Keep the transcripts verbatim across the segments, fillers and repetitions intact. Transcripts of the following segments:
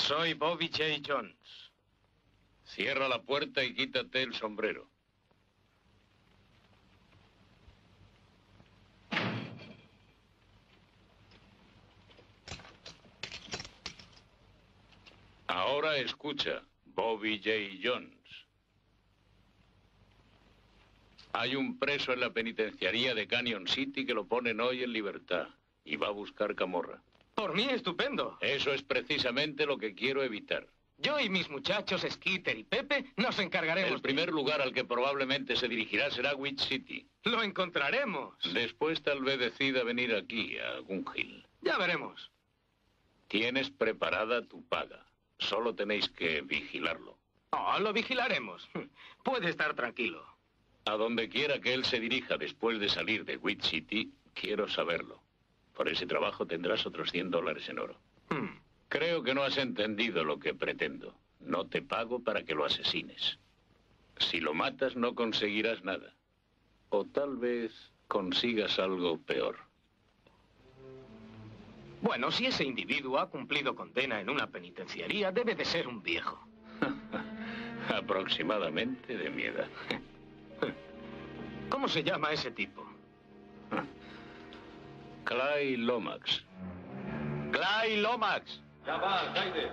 Soy Bobby J. Jones. Cierra la puerta y quítate el sombrero. Ahora escucha, Bobby J. Jones. Hay un preso en la penitenciaría de Canyon City que lo ponen hoy en libertad y va a buscar camorra. Por mí, estupendo. Eso es precisamente lo que quiero evitar. Yo y mis muchachos, Skeeter y Pepe, nos encargaremos. El primer lugar al que probablemente se dirigirá será Witch City. Lo encontraremos. Después tal vez decida venir aquí, a Gun Hill. Ya veremos. Tienes preparada tu paga. Solo tenéis que vigilarlo. Oh, lo vigilaremos. Puede estar tranquilo. A donde quiera que él se dirija después de salir de Witch City, quiero saberlo. Por ese trabajo tendrás otros cien dólares en oro. Hmm. Creo que no has entendido lo que pretendo. No te pago para que lo asesines. Si lo matas, no conseguirás nada. O tal vez consigas algo peor. Bueno, si ese individuo ha cumplido condena en una penitenciaría, debe de ser un viejo. Aproximadamente de mi edad. ¿Cómo se llama ese tipo? Clay Lomax. Clay Lomax. Ya va, alcaide.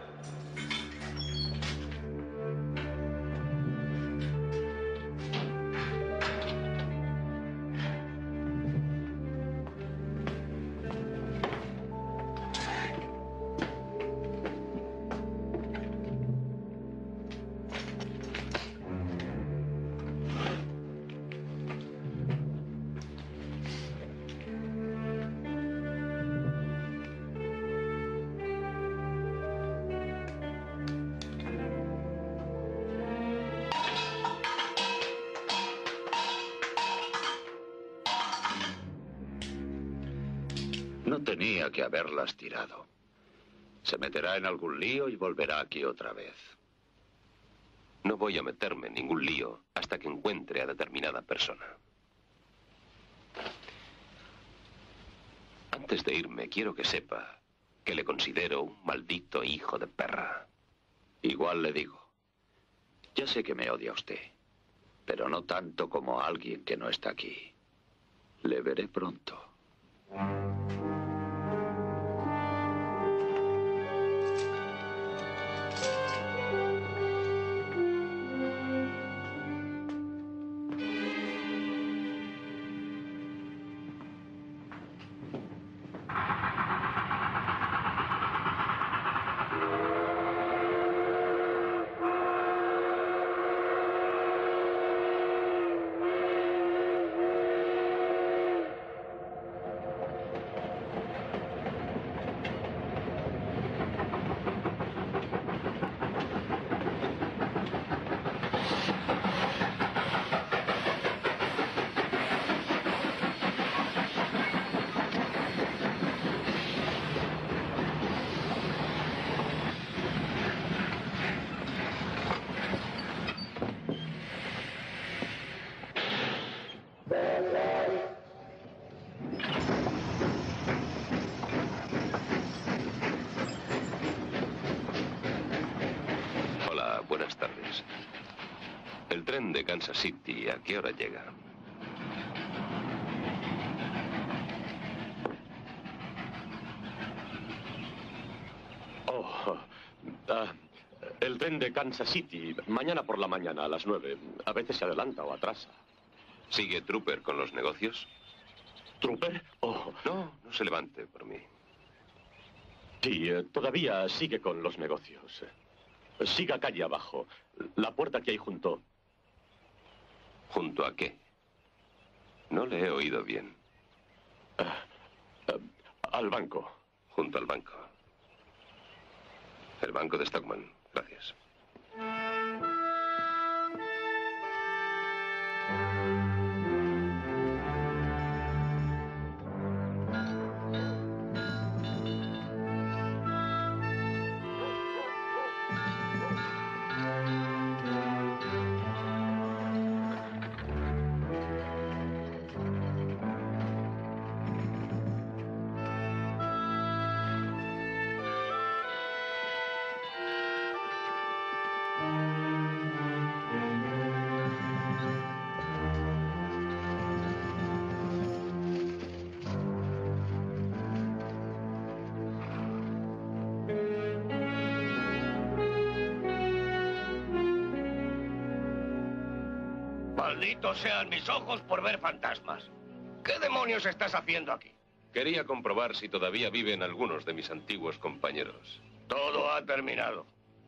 No tenía que haberlas tirado. Se meterá en algún lío y volverá aquí otra vez. No voy a meterme en ningún lío hasta que encuentre a determinada persona. Antes de irme, quiero que sepa que le considero un maldito hijo de perra. Igual le digo. Ya sé que me odia usted, pero no tanto como a alguien que no está aquí. Le veré pronto. Buenas tardes. El tren de Kansas City, ¿a qué hora llega? Oh, ah, el tren de Kansas City, mañana por la mañana a las nueve. A veces se adelanta o atrasa. ¿Sigue Trooper con los negocios? ¿Trooper? Oh. No, no se levante por mí. Sí, eh, todavía sigue con los negocios. Siga calle abajo. La puerta que hay junto. ¿Junto a qué? No le he oído bien. Uh, uh, al banco. Junto al banco. El banco de Stockman. Gracias. Malditos sean mis ojos por ver fantasmas. ¿Qué demonios estás haciendo aquí? Quería comprobar si todavía viven algunos de mis antiguos compañeros. Todo ha terminado.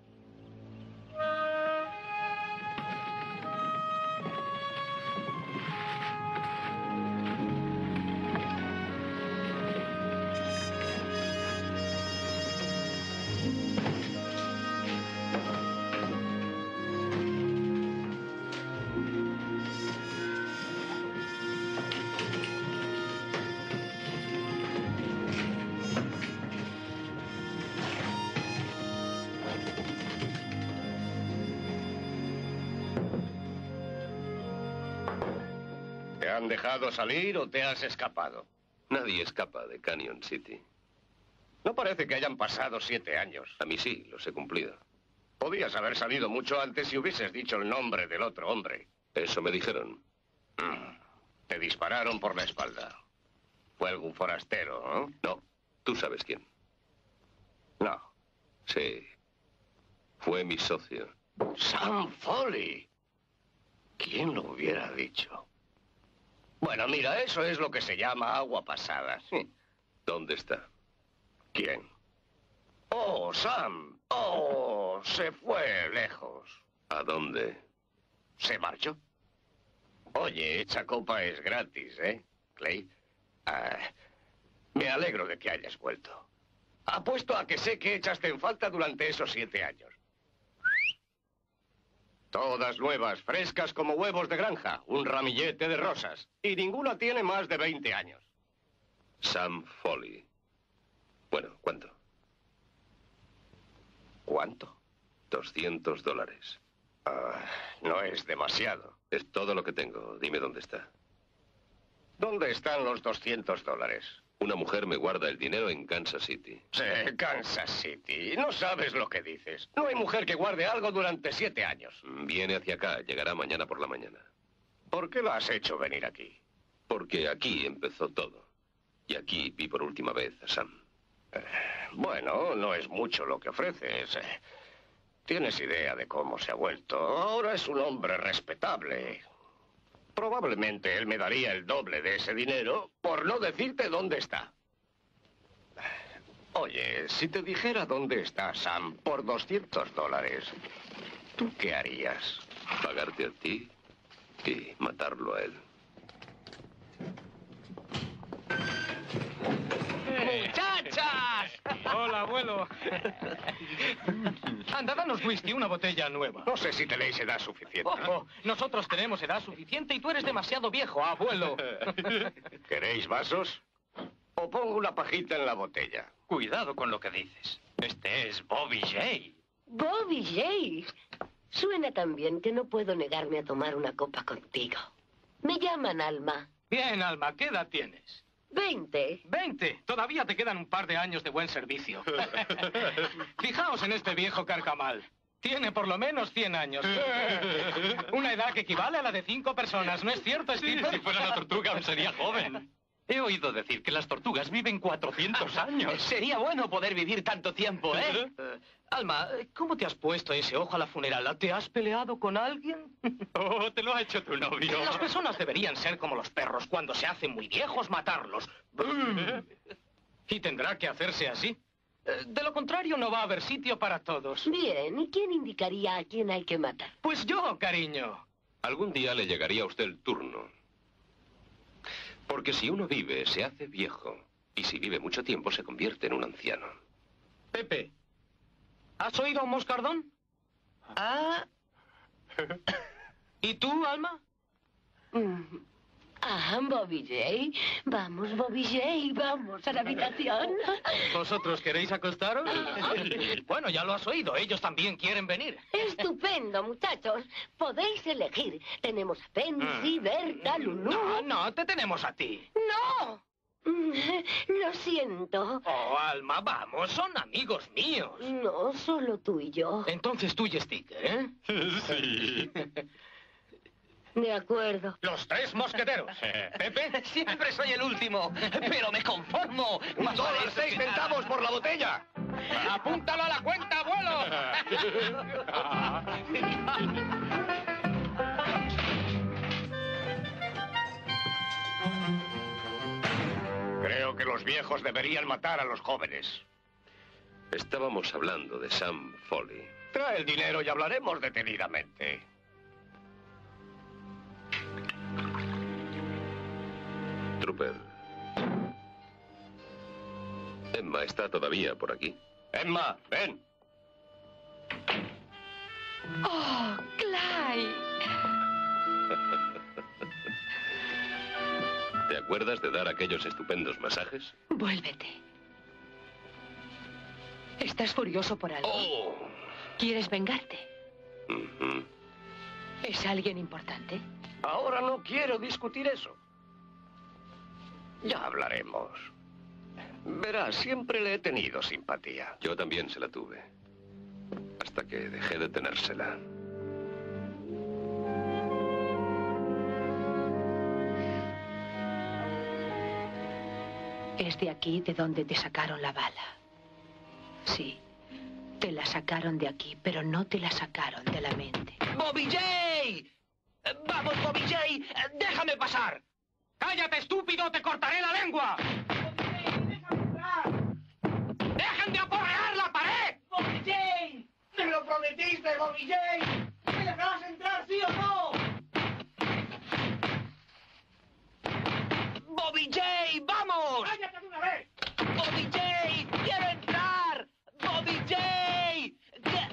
¿Te han dejado salir o te has escapado? Nadie escapa de Canyon City. No parece que hayan pasado siete años. A mí sí, los he cumplido. Podías haber salido mucho antes si hubieses dicho el nombre del otro hombre. Eso me dijeron. Mm. Te dispararon por la espalda. Fue algún forastero, ¿no? No, tú sabes quién. No. Sí. Fue mi socio. Sam Foley. ¿Quién lo hubiera dicho? Bueno, mira, eso es lo que se llama agua pasada. Sí. ¿Dónde está? ¿Quién? Oh, Sam. Oh, se fue lejos. ¿A dónde? ¿Se marchó? Oye, esa copa es gratis, ¿eh, Clay? Ah, me alegro de que hayas vuelto. Apuesto a que sé que echaste en falta durante esos siete años. Todas nuevas, frescas como huevos de granja, un ramillete de rosas. Y ninguna tiene más de veinte años. Sam Foley. Bueno, ¿cuánto? ¿Cuánto? Doscientos dólares. Ah, no es demasiado. Es todo lo que tengo. Dime dónde está. ¿Dónde están los doscientos dólares? Una mujer me guarda el dinero en Kansas City. Sí, Kansas City. No sabes lo que dices. No hay mujer que guarde algo durante siete años. Viene hacia acá. Llegará mañana por la mañana. ¿Por qué la has hecho venir aquí? Porque aquí empezó todo. Y aquí vi por última vez a Sam. Eh, bueno, no es mucho lo que ofreces. Eh, tienes idea de cómo se ha vuelto. Ahora es un hombre respetable. Probablemente él me daría el doble de ese dinero por no decirte dónde está. Oye, si te dijera dónde está Sam por doscientos dólares, ¿tú qué harías? Pagarte a ti y matarlo a él. ¡Muchachas! Hola, abuelo. Anda, danos whisky, una botella nueva. No sé si tenéis edad suficiente. Oh, oh, nosotros tenemos edad suficiente y tú eres demasiado viejo, abuelo. ¿Queréis vasos? ¿O pongo una pajita en la botella? Cuidado con lo que dices. Este es Bobby Jay. Bobby Jay. Suena tan bien que no puedo negarme a tomar una copa contigo. Me llaman Alma. Bien, Alma, ¿qué edad tienes? Veinte. Veinte. Todavía te quedan un par de años de buen servicio. Fijaos en este viejo carcamal. Tiene por lo menos cien años. Una edad que equivale a la de cinco personas, ¿no es cierto, Skipper? Sí, si fuera una tortuga aún sería joven. He oído decir que las tortugas viven cuatrocientos años. Sería bueno poder vivir tanto tiempo, ¿eh? Uh, Alma, ¿cómo te has puesto ese ojo a la funeral? ¿Te has peleado con alguien? Oh, te lo ha hecho tu novio. Las personas deberían ser como los perros. Cuando se hacen muy viejos, matarlos. Y tendrá que hacerse así. De lo contrario, no va a haber sitio para todos. Bien, ¿y quién indicaría a quién hay que matar? Pues yo, cariño. Algún día le llegaría a usted el turno. Porque si uno vive, se hace viejo. Y si vive mucho tiempo, se convierte en un anciano. Pepe, ¿has oído a un moscardón? Ah. ¿Y tú, Alma? Mm. Ah, Bobby Jay. Vamos, Bobby Jay, vamos a la habitación. ¿Vosotros queréis acostaros? Bueno, ya lo has oído. Ellos también quieren venir. Estupendo, muchachos. Podéis elegir. Tenemos a Pansy, Berta, Lulú. No, no, te tenemos a ti. ¡No! Lo siento. Oh, Alma, vamos, son amigos míos. No, solo tú y yo. Entonces tú y Stick, ¿eh? Sí. De acuerdo. Los tres mosqueteros. Pepe, siempre soy el último, pero me conformo. Un dólar seis centavos por la botella. ¡Apúntalo a la cuenta, abuelo! Los viejos deberían matar a los jóvenes. Estábamos hablando de Sam Foley. Trae el dinero y hablaremos detenidamente. Trooper. Emma está todavía por aquí. Emma, ven. ¡Oh, Clyde! ¿Te acuerdas de dar aquellos estupendos masajes? Vuélvete. ¿Estás furioso por algo? ¡Oh! ¿Quieres vengarte? Uh-huh. ¿Es alguien importante? Ahora no quiero discutir eso. Ya hablaremos. Verás, siempre le he tenido simpatía. Yo también se la tuve. Hasta que dejé de tenérsela. Es de aquí de donde te sacaron la bala. Sí, te la sacaron de aquí, pero no te la sacaron de la mente. ¡Bobby J! ¡Vamos, Bobby J! ¡Déjame pasar! ¡Cállate, estúpido! ¡Te cortaré la lengua! ¡Dejen de aporrear la pared! ¡Bobby J! ¡Me lo prometiste, Bobby J! ¿Me dejarás entrar, sí o no? ¡Bobby J! ¡Vamos! ¡Cállate de una vez! ¡Bobby J! ¡Quiero entrar! ¡Bobby J! ¿Qué?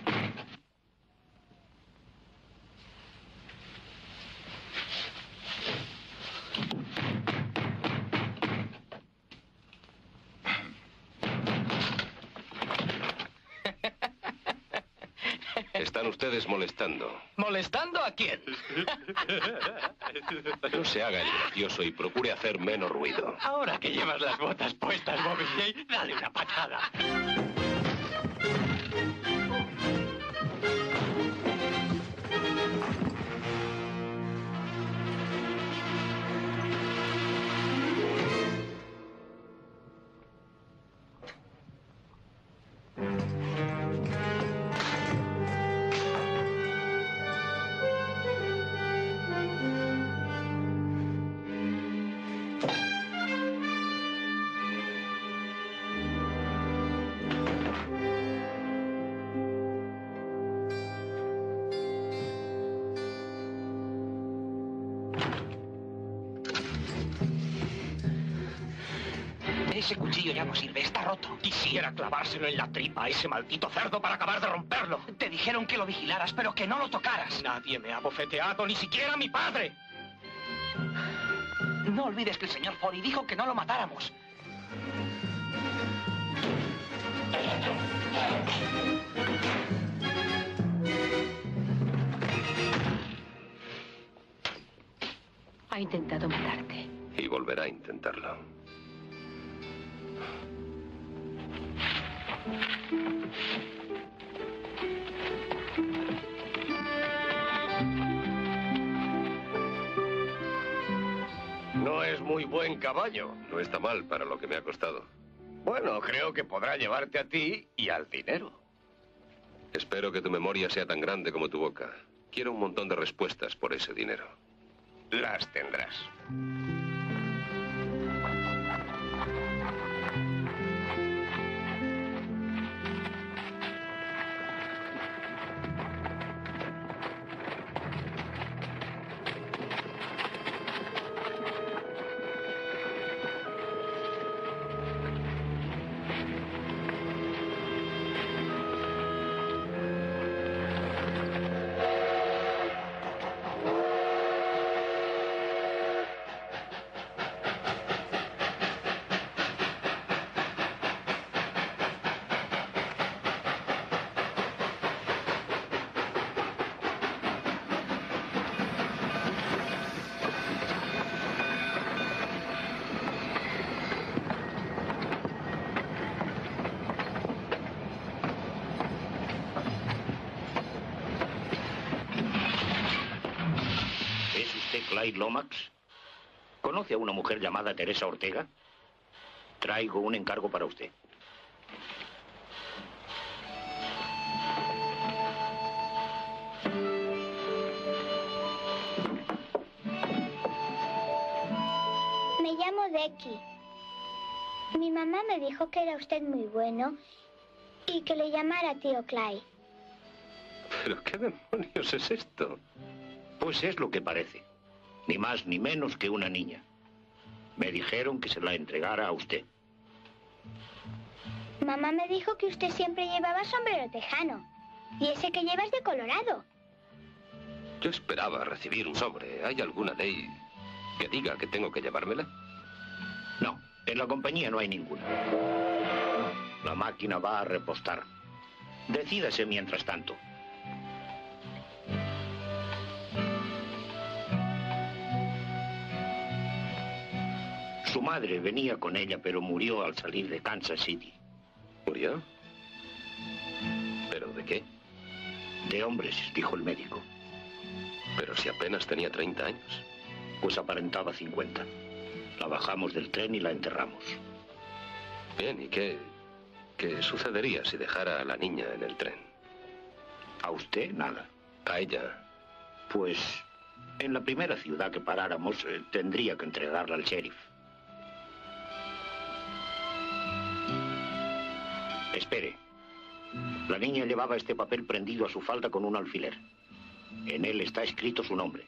Están ustedes molestando. ¿Molestando a quién? No se haga el gracioso y procure hacer menos ruido. Ahora que llevas las botas puestas, Bobby J, dale una patada. Ese cuchillo ya no sirve, está roto. Quisiera clavárselo en la tripa a ese maldito cerdo para acabar de romperlo. Te dijeron que lo vigilaras, pero que no lo tocaras. Nadie me ha bofeteado, ni siquiera mi padre. No olvides que el señor Foley dijo que no lo matáramos. Ha intentado matarte. Y volverá a intentarlo. No es muy buen caballo. No está mal para lo que me ha costado. Bueno, creo que podrá llevarte a ti y al dinero. Espero que tu memoria sea tan grande como tu boca. Quiero un montón de respuestas por ese dinero. Las tendrás. Clyde Lomax? ¿Conoce a una mujer llamada Teresa Ortega? Traigo un encargo para usted. Me llamo Becky. Mi mamá me dijo que era usted muy bueno y que le llamara tío Clay. ¿Pero qué demonios es esto? Pues es lo que parece. Ni más ni menos que una niña. Me dijeron que se la entregara a usted. Mamá me dijo que usted siempre llevaba sombrero tejano. Y ese que lleva es de Colorado. Yo esperaba recibir un sobre. ¿Hay alguna ley que diga que tengo que llevármela? No, en la compañía no hay ninguna. La máquina va a repostar. Decídase mientras tanto. Su madre venía con ella, pero murió al salir de Kansas City. ¿Murió? ¿Pero de qué? De hombres, dijo el médico. Pero si apenas tenía treinta años. Pues aparentaba cincuenta. La bajamos del tren y la enterramos. Bien, ¿y qué, qué sucedería si dejara a la niña en el tren? A usted, nada. ¿A ella? Pues en la primera ciudad que paráramos eh, tendría que entregarla al sheriff. Espere. La niña llevaba este papel prendido a su falda con un alfiler. En él está escrito su nombre.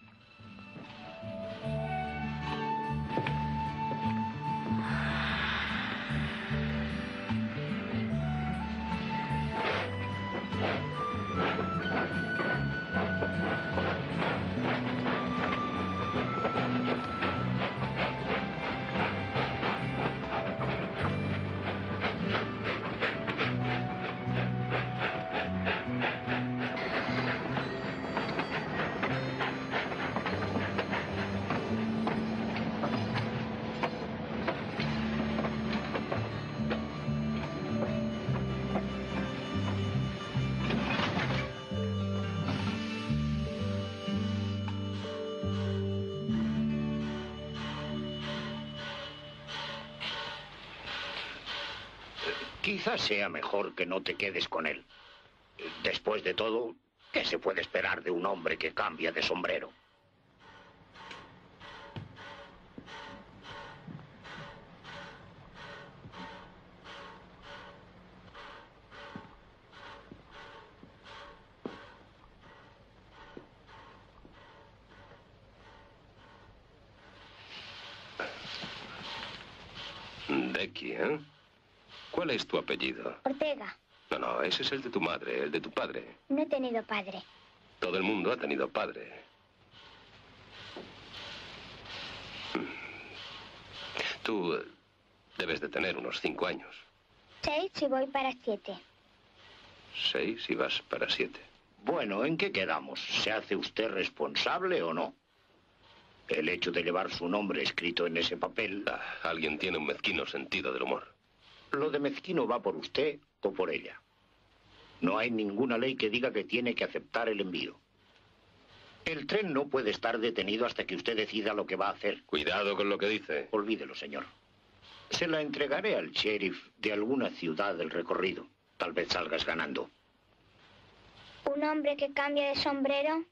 Quizás sea mejor que no te quedes con él. Después de todo, ¿qué se puede esperar de un hombre que cambia de sombrero? Becky, ¿eh? ¿Cuál es tu apellido? Ortega. No, no, ese es el de tu madre, el de tu padre. No he tenido padre. Todo el mundo ha tenido padre. Tú eh, debes de tener unos cinco años. Seis y voy para siete. Seis y vas para siete. Bueno, ¿en qué quedamos? ¿Se hace usted responsable o no? El hecho de llevar su nombre escrito en ese papel... Ah, alguien tiene un mezquino sentido del humor. Lo de mezquino va por usted o por ella. No hay ninguna ley que diga que tiene que aceptar el envío. El tren no puede estar detenido hasta que usted decida lo que va a hacer. Cuidado con lo que dice. Olvídelo, señor. Se la entregaré al sheriff de alguna ciudad del recorrido. Tal vez salgas ganando. ¿Un hombre que cambia de sombrero?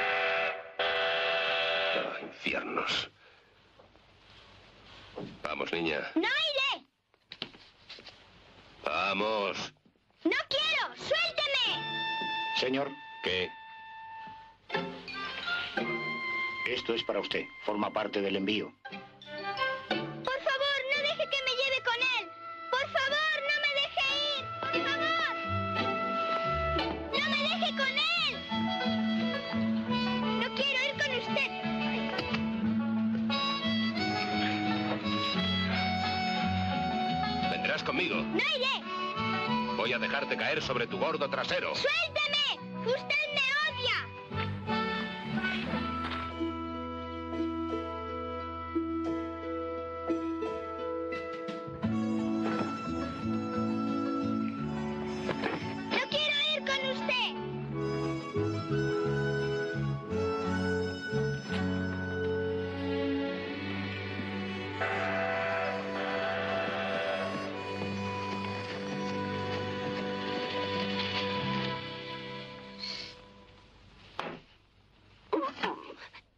Oh, infiernos. Vamos, niña. ¡No iré! ¡Vamos! ¡No quiero! ¡Suélteme! Señor. ¿Qué? Esto es para usted. Forma parte del envío. Por favor, no deje que me lleve con él. Por favor, no me deje ir. Por favor. No me deje con él. No quiero ir con usted. Vendrás conmigo. No iré. Voy a dejarte caer sobre tu gordo trasero. ¡Suélteme! ¡Usted me odia! ¡No quiero ir con usted!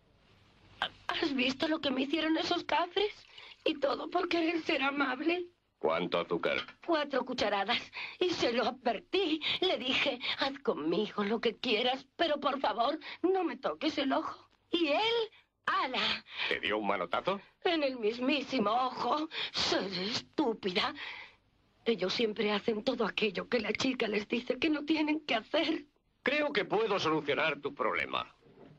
¿Has visto lo que me hicieron esos cafres? Y todo por querer ser amable. ¿Cuánto azúcar? Cuatro cucharadas. Y se lo advertí. Le dije, haz conmigo lo que quieras, pero por favor, no me toques el ojo. Y él, ala, ¿Te dio un manotazo? en el mismísimo ojo. Ser estúpida. Ellos siempre hacen todo aquello que la chica les dice que no tienen que hacer. Creo que puedo solucionar tu problema.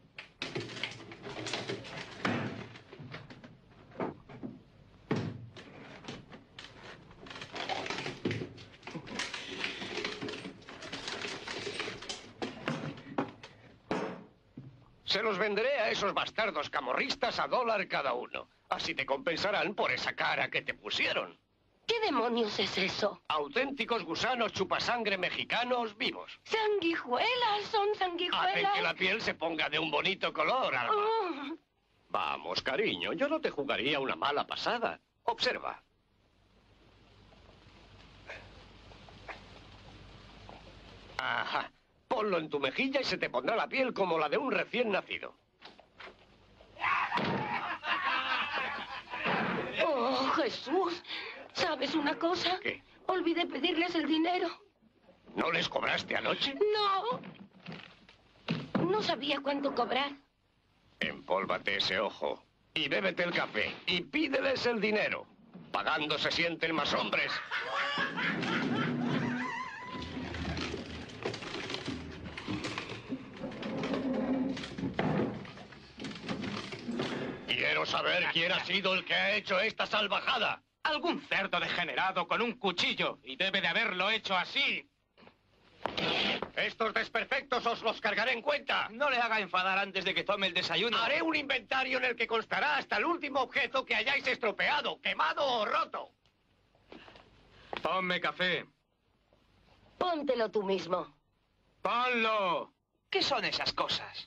Se los venderé a esos bastardos camorristas a dólar cada uno. Así te compensarán por esa cara que te pusieron. ¿Qué demonios es eso? Auténticos gusanos chupasangre mexicanos vivos. Sanguijuelas, son Hacen sanguijuelas. que la piel se ponga de un bonito color, Alma. Oh. Vamos, cariño, yo no te jugaría una mala pasada. Observa. Ajá. Ponlo en tu mejilla y se te pondrá la piel como la de un recién nacido. Oh, Jesús. ¿Sabes una cosa? ¿Qué? Olvidé pedirles el dinero. ¿No les cobraste anoche? No. No sabía cuánto cobrar. Empólvate ese ojo y bébete el café y pídeles el dinero. Pagando se sienten más hombres. Quiero saber quién ha sido el que ha hecho esta salvajada. Algún cerdo degenerado con un cuchillo. Y debe de haberlo hecho así. Estos desperfectos os los cargaré en cuenta. No le haga enfadar antes de que tome el desayuno. Haré un inventario en el que constará hasta el último objeto que hayáis estropeado, quemado o roto. Ponme café. Póntelo tú mismo. ¡Ponlo! ¿Qué son esas cosas?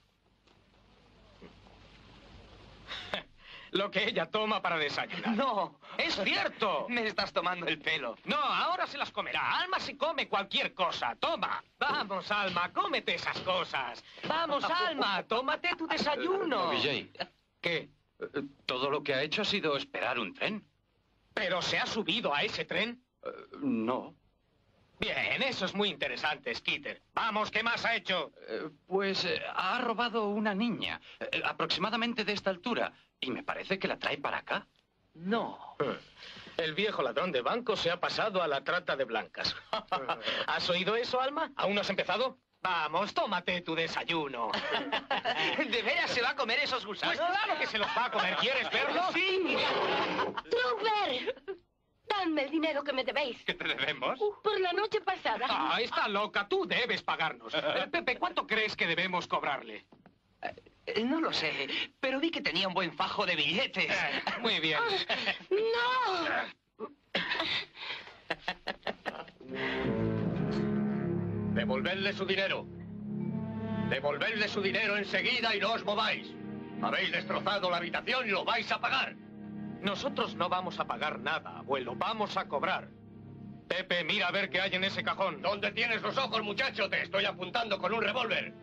Lo que ella toma para desayunar. No. ¡Es cierto! Me estás tomando el pelo. No, ahora se las comerá. Alma se come cualquier cosa. Toma. Vamos, Alma, cómete esas cosas. Vamos, Alma, tómate tu desayuno. Vijay, ¿Qué? todo lo que ha hecho ha sido esperar un tren. ¿Pero se ha subido a ese tren? Uh, no. Bien, eso es muy interesante, Skeeter. Vamos, ¿qué más ha hecho? Eh, pues eh, ha robado una niña, eh, aproximadamente de esta altura, y me parece que la trae para acá. No. El viejo ladrón de banco se ha pasado a la trata de blancas. ¿Has oído eso, Alma? ¿Aún no has empezado? Vamos, tómate tu desayuno. ¿De veras se va a comer esos gusanos? Pues claro que se los va a comer. ¿Quieres verlo? Sí. ¡Trooper! Dadme el dinero que me debéis. ¿Qué te debemos? Por la noche pasada. Ah, está loca. Tú debes pagarnos. Eh, Pepe, ¿cuánto crees que debemos cobrarle? Eh, No lo sé, pero vi que tenía un buen fajo de billetes. Eh, muy bien. ¡No! Devolvedle su dinero. Devolvedle su dinero enseguida y no os mováis. Habéis destrozado la habitación y lo vais a pagar. Nosotros no vamos a pagar nada, abuelo. Vamos a cobrar. Pepe, mira a ver qué hay en ese cajón. ¿Dónde tienes los ojos, muchacho? Te estoy apuntando con un revólver.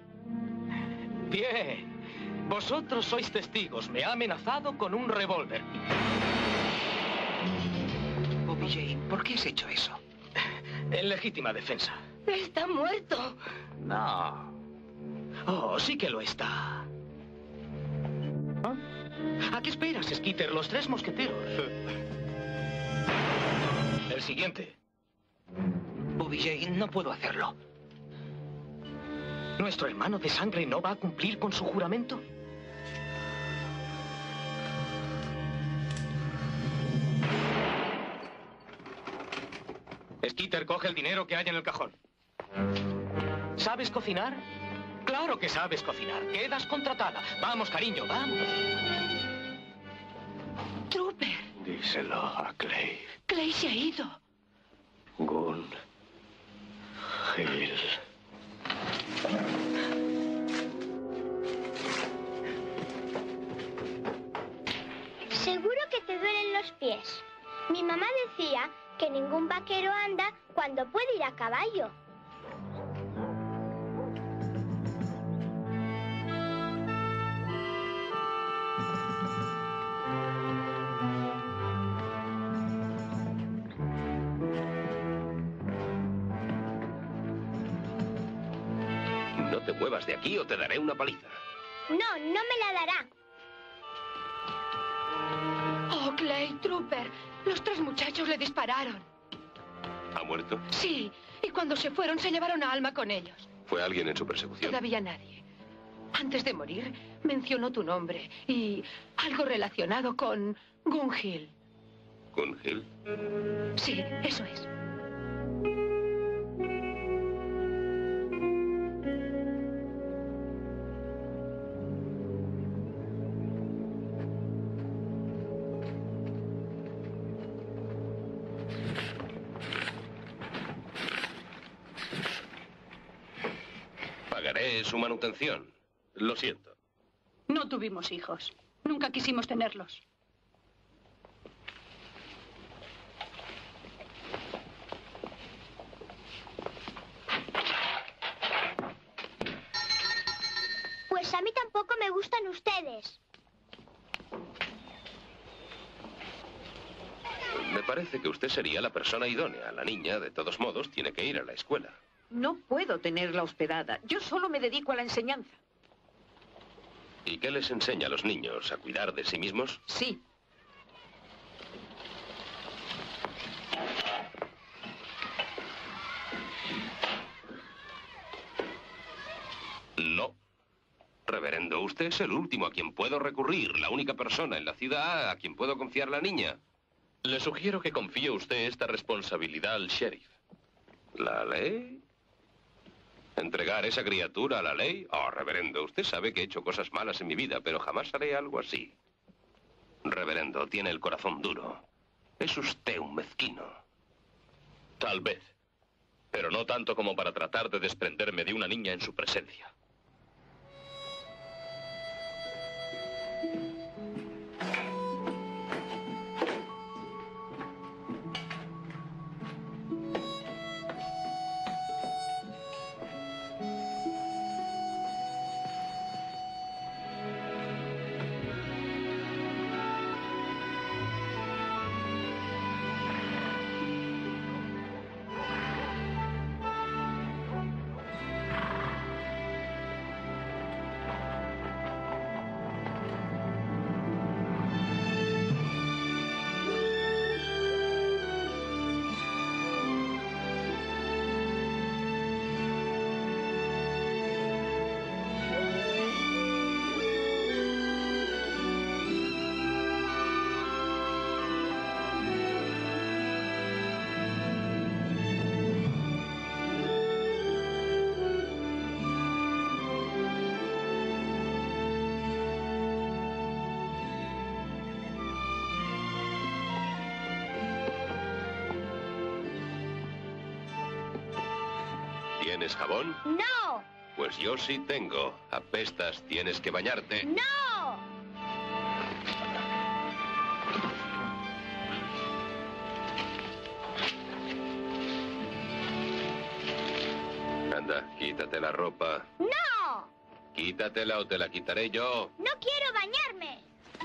Bien. Vosotros sois testigos. Me ha amenazado con un revólver. Oh, Vijay, ¿por qué has hecho eso? En legítima defensa. Está muerto. No. Oh, sí que lo está. ¿Ah? ¿A qué esperas, Skeeter? Los tres mosqueteros. El siguiente. Oh, Vijay, no puedo hacerlo. ¿Nuestro hermano de sangre no va a cumplir con su juramento? Skeeter, coge el dinero que hay en el cajón. ¿Sabes cocinar? Claro que sabes cocinar. Quedas contratada. Vamos, cariño, vamos. Trooper, Díselo a Clay. Clay se ha ido. Gun. Gil. Seguro que te duelen los pies. Mi mamá decía que ningún vaquero anda cuando puede ir a caballo. no te muevas de aquí o te daré una paliza. No, no me la dará. Oh, Clay, Trooper. Los tres muchachos le dispararon. ¿Ha muerto? Sí, y cuando se fueron se llevaron a Alma con ellos. ¿Fue alguien en su persecución? Todavía nadie. Antes de morir, mencionó tu nombre y algo relacionado con Gun Hill. ¿Gun Hill? Sí, eso es. Pagaré su manutención. Lo siento. No tuvimos hijos. Nunca quisimos tenerlos. Pues a mí tampoco me gustan ustedes. Me parece que usted sería la persona idónea. La niña, de todos modos, tiene que ir a la escuela. No puedo tenerla hospedada. Yo solo me dedico a la enseñanza. ¿Y qué les enseña a los niños? ¿A cuidar de sí mismos? Sí. No. Reverendo, usted es el último a quien puedo recurrir, la única persona en la ciudad a quien puedo confiar la niña. Le sugiero que confíe usted esta responsabilidad al sheriff. ¿La ley? ¿Entregar esa criatura a la ley? Oh, reverendo, usted sabe que he hecho cosas malas en mi vida, pero jamás haré algo así. Reverendo, tiene el corazón duro. Es usted un mezquino. Tal vez. Pero no tanto como para tratar de desprenderme de una niña en su presencia. ¿Tienes jabón? ¡No! Pues yo sí tengo. Apestas, tienes que bañarte. ¡No! Anda, quítate la ropa. ¡No! Quítatela o te la quitaré yo. ¡No quiero bañarme!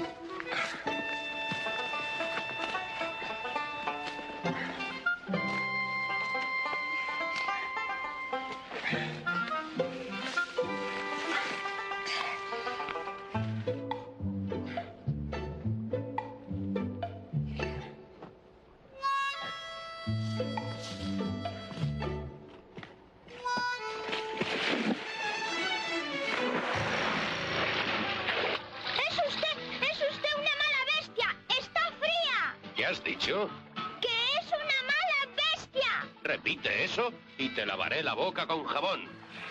¿Has dicho? ¡Que es una mala bestia! Repite eso y te lavaré la boca con jabón.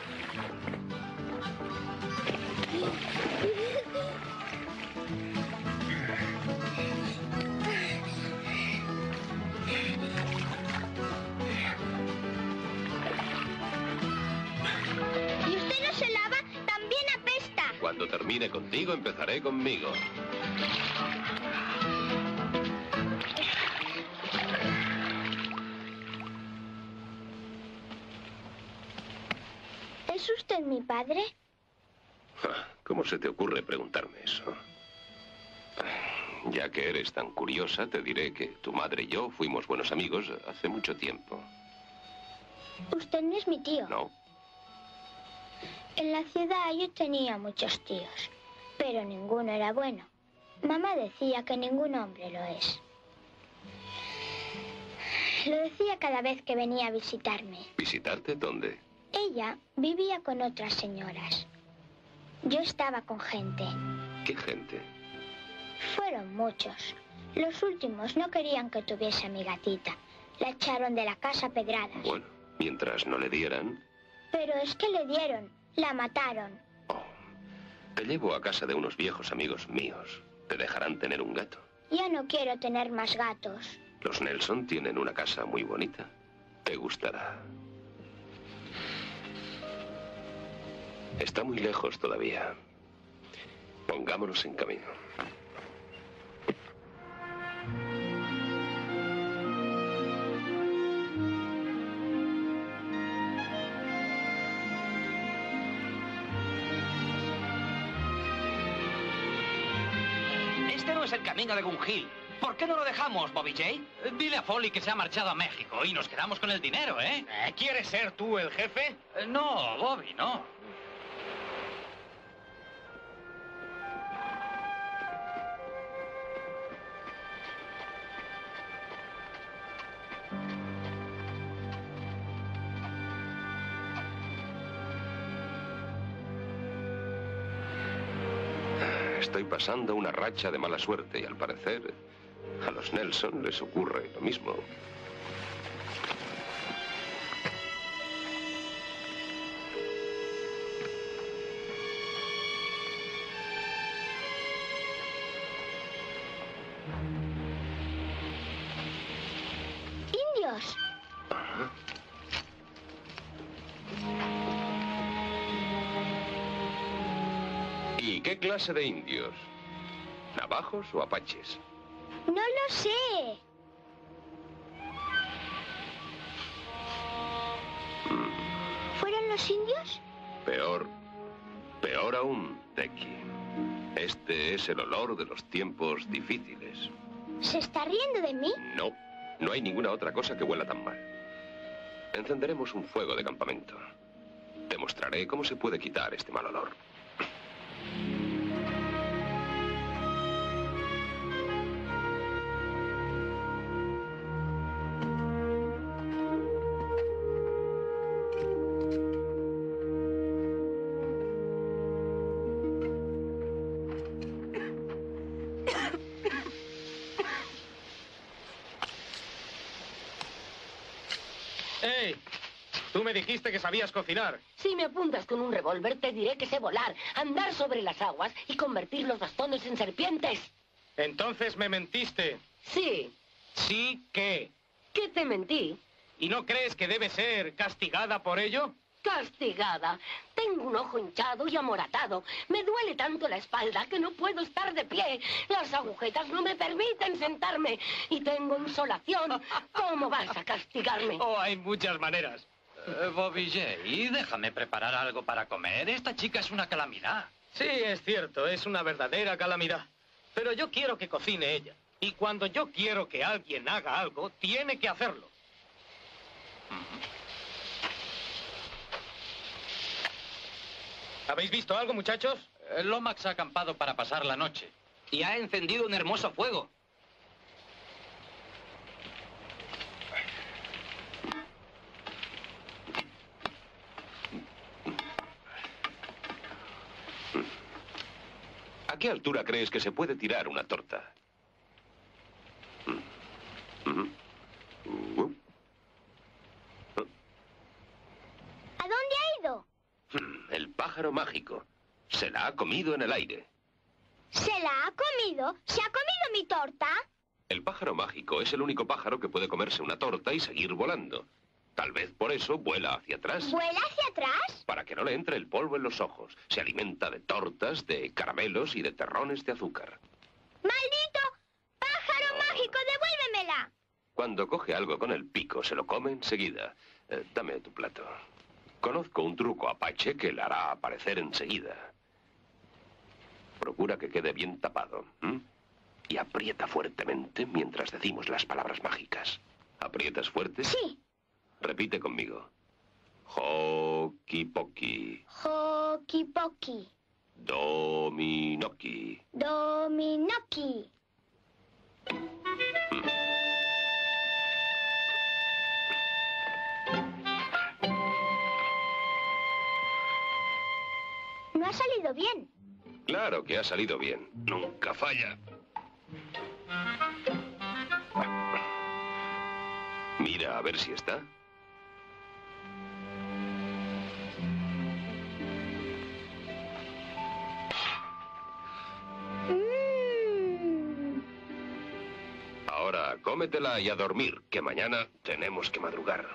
Y usted no se lava, también apesta. Cuando termine contigo, empezaré conmigo. ¿Es usted mi padre? ¿Cómo se te ocurre preguntarme eso? Ya que eres tan curiosa, te diré que tu madre y yo fuimos buenos amigos hace mucho tiempo. Usted no es mi tío. No. En la ciudad yo tenía muchos tíos, pero ninguno era bueno. Mamá decía que ningún hombre lo es. Lo decía cada vez que venía a visitarme. ¿Visitarte dónde? Ella vivía con otras señoras. Yo estaba con gente. ¿Qué gente? Fueron muchos. Los últimos no querían que tuviese a mi gatita. La echaron de la casa a pedradas. Bueno, mientras no le dieran... Pero es que le dieron. La mataron. Te llevo a casa de unos viejos amigos míos. Te dejarán tener un gato. Ya no quiero tener más gatos. Los Nelson tienen una casa muy bonita. Te gustará. Está muy lejos todavía. Pongámonos en camino. Este no es el camino de Gun Hill. ¿Por qué no lo dejamos, Bobby J? Dile a Foley que se ha marchado a México y nos quedamos con el dinero, ¿eh? ¿Eh? ¿Quieres ser tú el jefe? Eh, no, Bobby, no. Estoy pasando una racha de mala suerte y al parecer a los Nelson les ocurre lo mismo. ¡Indios! Ajá. ¿Y qué clase de indios? ¿Navajos o apaches? No lo sé. ¿Fueron los indios? Peor, peor aún, Becky. Este es el olor de los tiempos difíciles. ¿Se está riendo de mí? No, no hay ninguna otra cosa que huela tan mal. Encenderemos un fuego de campamento. Te mostraré cómo se puede quitar este mal olor. ¡Ey! Tú me dijiste que sabías cocinar. Si me apuntas con un revólver, te diré que sé volar, andar sobre las aguas y convertir los bastones en serpientes. Entonces me mentiste. Sí. ¿Sí qué? ¿Qué te mentí? ¿Y no crees que debe ser castigada por ello? Castigada. Tengo un ojo hinchado y amoratado. Me duele tanto la espalda que no puedo estar de pie. Las agujetas no me permiten sentarme. Y tengo insolación. ¿Cómo vas a castigarme? Oh, hay muchas maneras. Eh, Bobby J, déjame preparar algo para comer. Esta chica es una calamidad. Sí, es cierto, es una verdadera calamidad. Pero yo quiero que cocine ella. Y cuando yo quiero que alguien haga algo, tiene que hacerlo. ¿Habéis visto algo, muchachos? Eh, Lomax ha acampado para pasar la noche. Y ha encendido un hermoso fuego. ¿A qué altura crees que se puede tirar una torta? ¿A dónde ha ido? El pájaro mágico. Se la ha comido en el aire. ¿Se la ha comido? ¿Se ha comido mi torta? El pájaro mágico es el único pájaro que puede comerse una torta y seguir volando. Tal vez por eso vuela hacia atrás. ¿Vuela hacia atrás? Para que no le entre el polvo en los ojos. Se alimenta de tortas, de caramelos y de terrones de azúcar. ¡Maldito pájaro mágico! ¡Devuélvemela! Cuando coge algo con el pico, se lo come enseguida. Eh, dame tu plato. Conozco un truco apache que le hará aparecer enseguida. Procura que quede bien tapado. ¿m? Y aprieta fuertemente mientras decimos las palabras mágicas. ¿Aprietas fuerte? Sí. Repite conmigo. Hoki-poki. Hoki-poki. Dominoki. Dominoki. No ha salido bien. Claro que ha salido bien. Nunca falla. Mira, a ver si está. Mm. Ahora, cómetela y a dormir, que mañana tenemos que madrugar.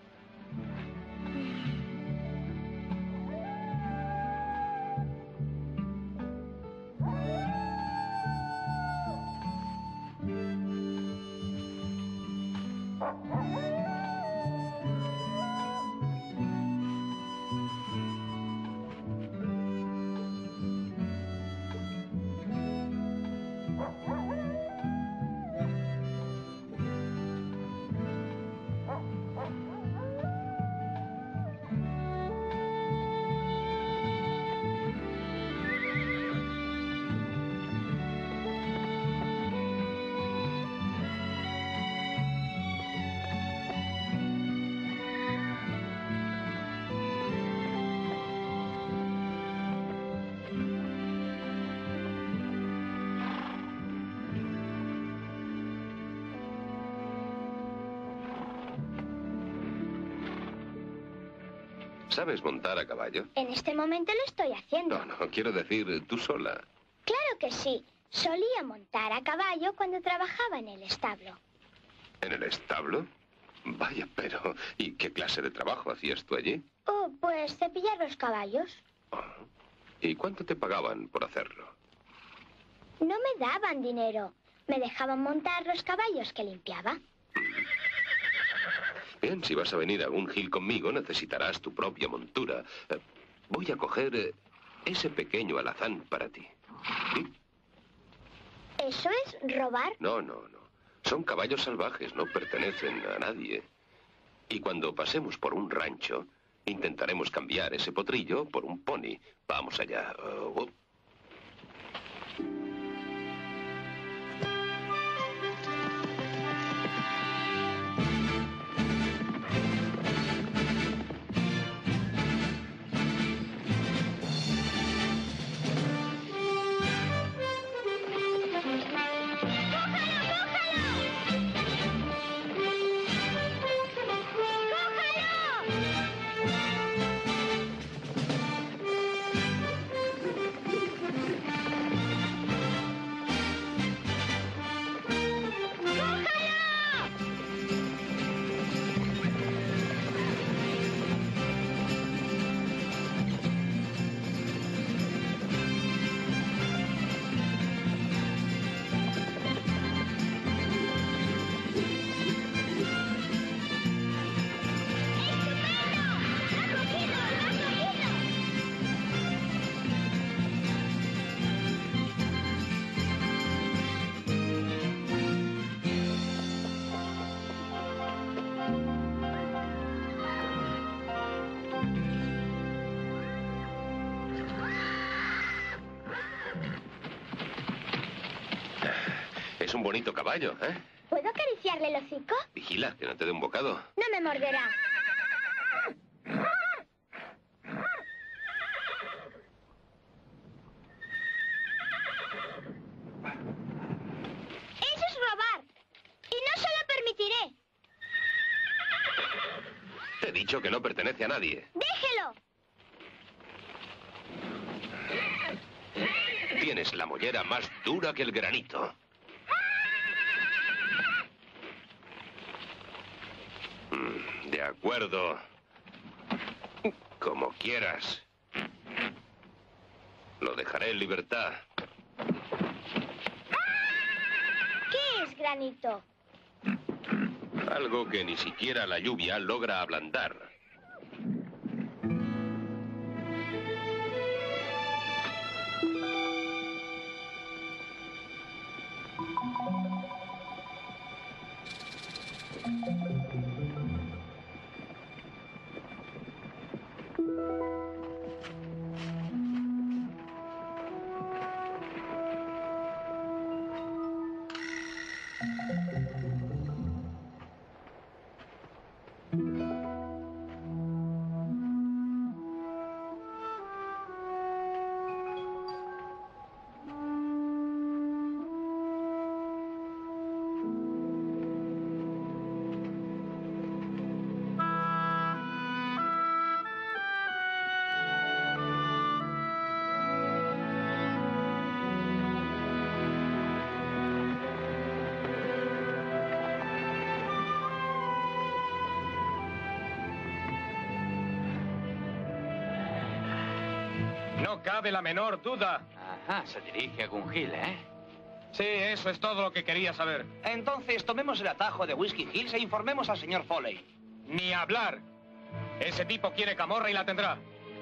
¿Sabes montar a caballo? En este momento lo estoy haciendo. No, no, quiero decir, tú sola. Claro que sí. Solía montar a caballo cuando trabajaba en el establo. ¿En el establo? Vaya, pero ¿y qué clase de trabajo hacías tú allí? Oh, pues cepillar los caballos. ¿Y cuánto te pagaban por hacerlo? No me daban dinero. Me dejaban montar los caballos que limpiaba. Bien, si vas a venir a un Hill conmigo, necesitarás tu propia montura. Eh, voy a coger eh, ese pequeño alazán para ti. ¿Mm? ¿Eso es robar? No, no, no. Son caballos salvajes, no pertenecen a nadie. Y cuando pasemos por un rancho, intentaremos cambiar ese potrillo por un pony. Vamos allá. Uh, uh. Es un bonito caballo, ¿eh? ¿Puedo acariciarle el hocico? Vigila, que no te dé un bocado. No me morderá. Eso es robar. Y no se lo permitiré. Te he dicho que no pertenece a nadie. ¡Déjelo! Tienes la mollera más dura que el granito. De acuerdo. Como quieras. Lo dejaré en libertad. ¿Qué es granito? Algo que ni siquiera la lluvia logra ablandar. cabe la menor duda. Ajá, se dirige a Gungil, ¿eh? Sí, eso es todo lo que quería saber. Entonces, tomemos el atajo de Whiskey Hills e informemos al señor Foley. Ni hablar. Ese tipo quiere camorra y la tendrá.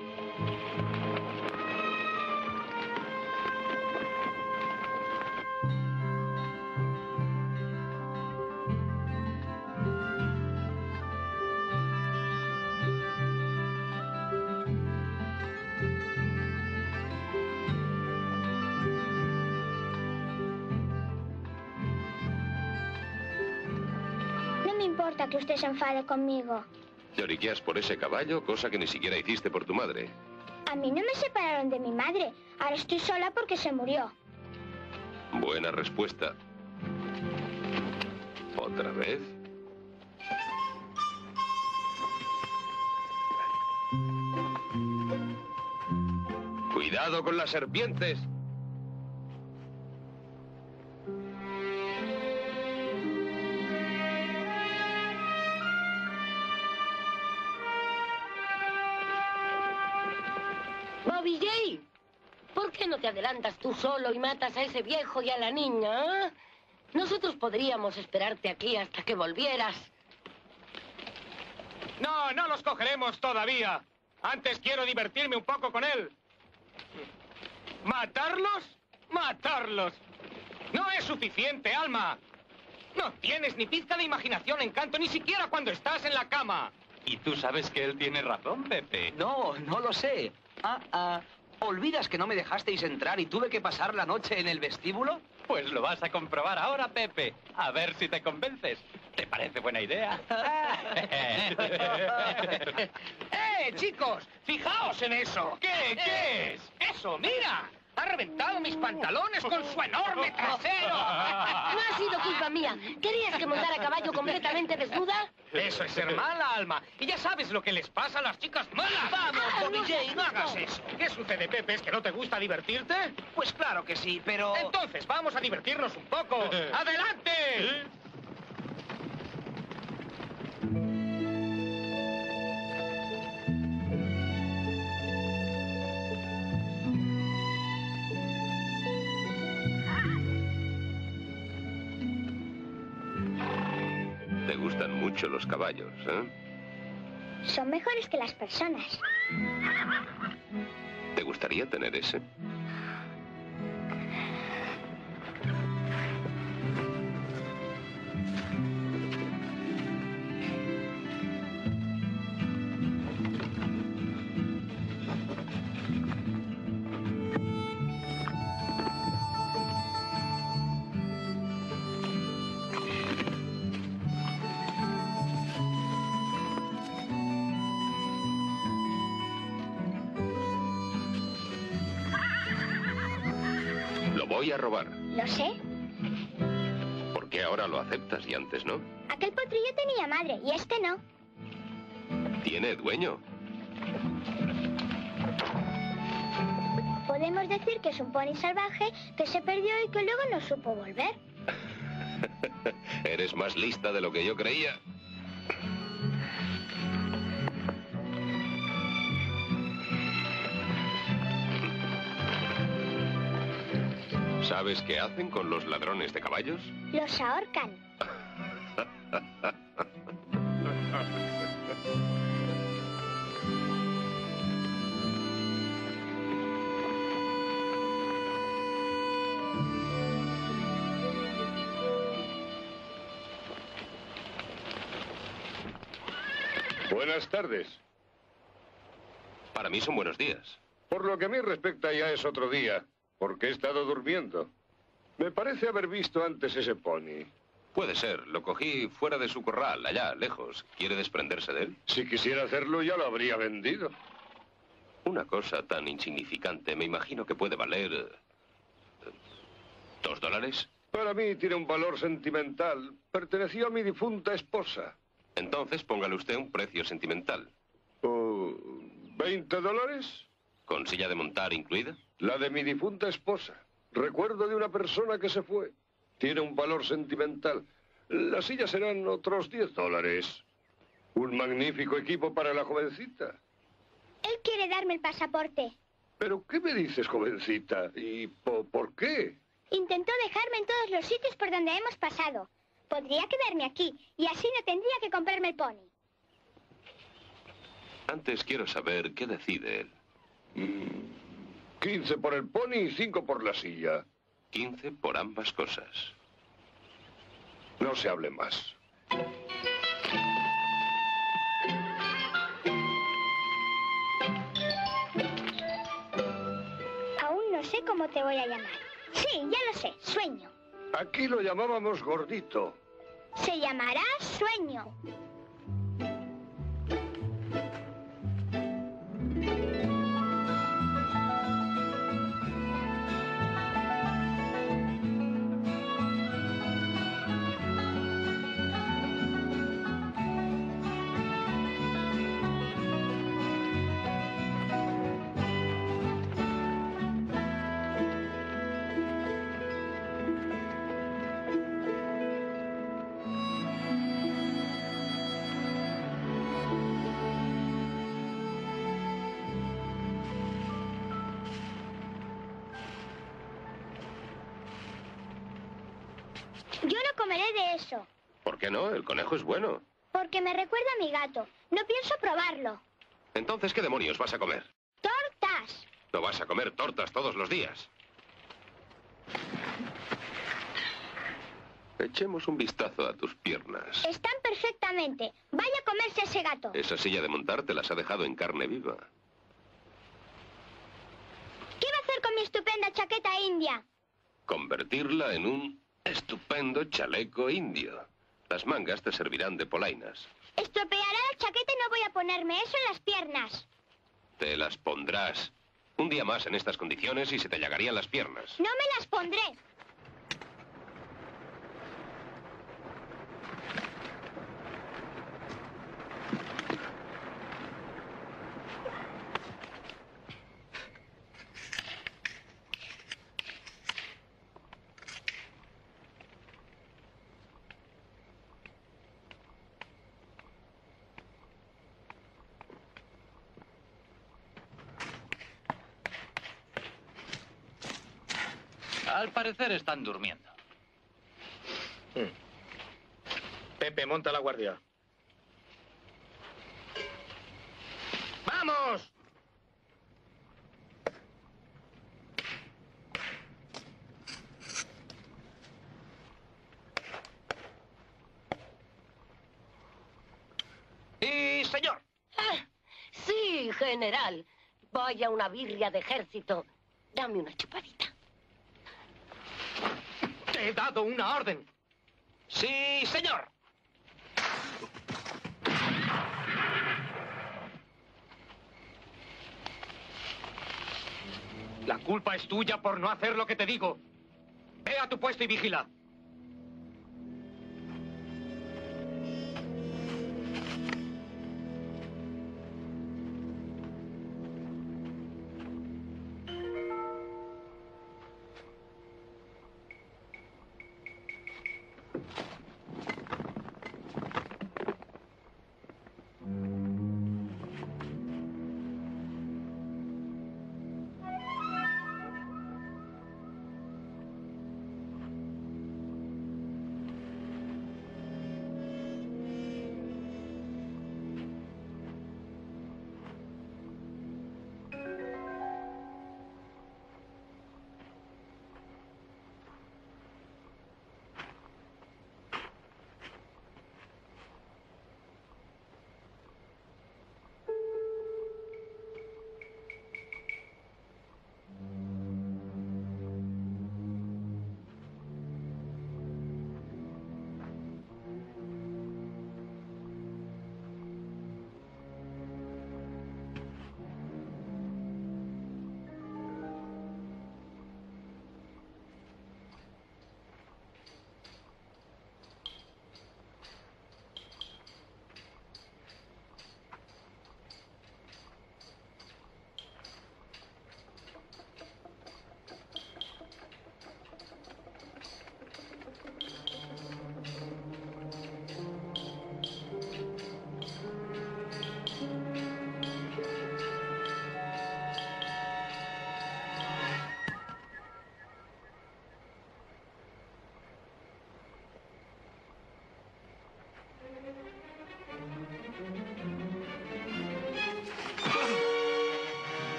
No importa que usted se enfade conmigo. Lloriqueas por ese caballo, cosa que ni siquiera hiciste por tu madre. A mí no me separaron de mi madre. Ahora estoy sola porque se murió. Buena respuesta. ¿Otra vez? ¡Cuidado con las serpientes! Bobby J, ¿por qué no te adelantas tú solo y matas a ese viejo y a la niña? ¿Eh? Nosotros podríamos esperarte aquí hasta que volvieras. No, no los cogeremos todavía. Antes quiero divertirme un poco con él. ¿Matarlos? ¡Matarlos! No es suficiente, Alma. No tienes ni pizca de imaginación, encanto, ni siquiera cuando estás en la cama. Y tú sabes que él tiene razón, Pepe. No, no lo sé. Ah, ah, ¿olvidas que no me dejasteis entrar y tuve que pasar la noche en el vestíbulo? Pues lo vas a comprobar ahora, Pepe. A ver si te convences. ¿Te parece buena idea? ¡Eh, chicos! ¡Fijaos en eso! ¿Qué? ¿Qué es? ¡Eso, mira! ¡Ha reventado mis pantalones con su enorme trasero! No ha sido culpa mía. ¿Querías que montara a caballo completamente desnuda? Eso es ser mala, Alma. Y ya sabes lo que les pasa a las chicas malas. ¡Vamos, Bobby J, no hagas eso! ¿Qué sucede, Pepe? ¿Es que no te gusta divertirte? Pues claro que sí, pero... Entonces, vamos a divertirnos un poco. ¡Adelante! Te gustan mucho los caballos, ¿eh? Son mejores que las personas. ¿Te gustaría tener ese? Voy a robar. Lo sé. ¿Por qué ahora lo aceptas y antes no? Aquel potrillo tenía madre y este no. ¿Tiene dueño? Podemos decir que es un pony salvaje que se perdió y que luego no supo volver. Eres más lista de lo que yo creía. ¿Sabes qué hacen con los ladrones de caballos? Los ahorcan. Buenas tardes. Para mí son buenos días. Por lo que a mí respecta ya es otro día, porque he estado durmiendo. Me parece haber visto antes ese pony. Puede ser. Lo cogí fuera de su corral, allá, lejos. ¿Quiere desprenderse de él? Si quisiera hacerlo, ya lo habría vendido. Una cosa tan insignificante, me imagino que puede valer... eh, ¿Dos dólares? Para mí tiene un valor sentimental. Perteneció a mi difunta esposa. Entonces póngale usted un precio sentimental. Oh, ¿veinte dólares? ¿Con silla de montar incluida? La de mi difunta esposa. Recuerdo de una persona que se fue. Tiene un valor sentimental. Las sillas serán otros diez dólares. Un magnífico equipo para la jovencita. Él quiere darme el pasaporte. ¿Pero qué me dices, jovencita? ¿Y po- por qué? Intentó dejarme en todos los sitios por donde hemos pasado. Podría quedarme aquí y así no tendría que comprarme el pony. Antes quiero saber qué decide él. Quince por el pony y cinco por la silla. Quince por ambas cosas. No se hable más. Aún no sé cómo te voy a llamar. Sí, ya lo sé, Sueño. Aquí lo llamábamos gordito. Se llamará Sueño. Yo no comeré de eso, ¿Por qué no? El conejo es bueno. porque me recuerda a mi gato. No pienso probarlo. Entonces, ¿qué demonios vas a comer? ¡Tortas! No vas a comer tortas todos los días. Echemos un vistazo a tus piernas. Están perfectamente. Vaya a comerse ese gato. Esa silla de montar te las ha dejado en carne viva. ¿Qué va a hacer con mi estupenda chaqueta india? Convertirla en un estupendo chaleco indio. Las mangas te servirán de polainas. Estropeará la chaqueta y no voy a ponerme eso en las piernas. Te las pondrás. Un día más en estas condiciones y se te llagarían las piernas. No me las pondré. Al parecer están durmiendo. Pepe, monta la guardia. ¡Vamos! ¡Y señor! Ah, sí, general. Vaya una birria de ejército. Dame una chupadita. Te he dado una orden. Sí, señor. La culpa es tuya por no hacer lo que te digo. Ve a tu puesto y vigila.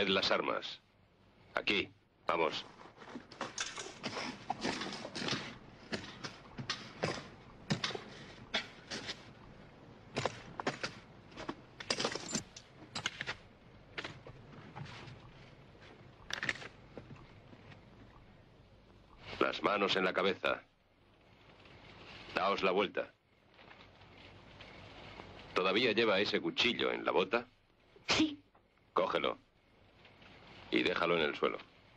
Traed las armas. Aquí, vamos. Las manos en la cabeza. Daos la vuelta. ¿Todavía lleva ese cuchillo en la bota? Sí. Cógelo. Y déjalo en el suelo.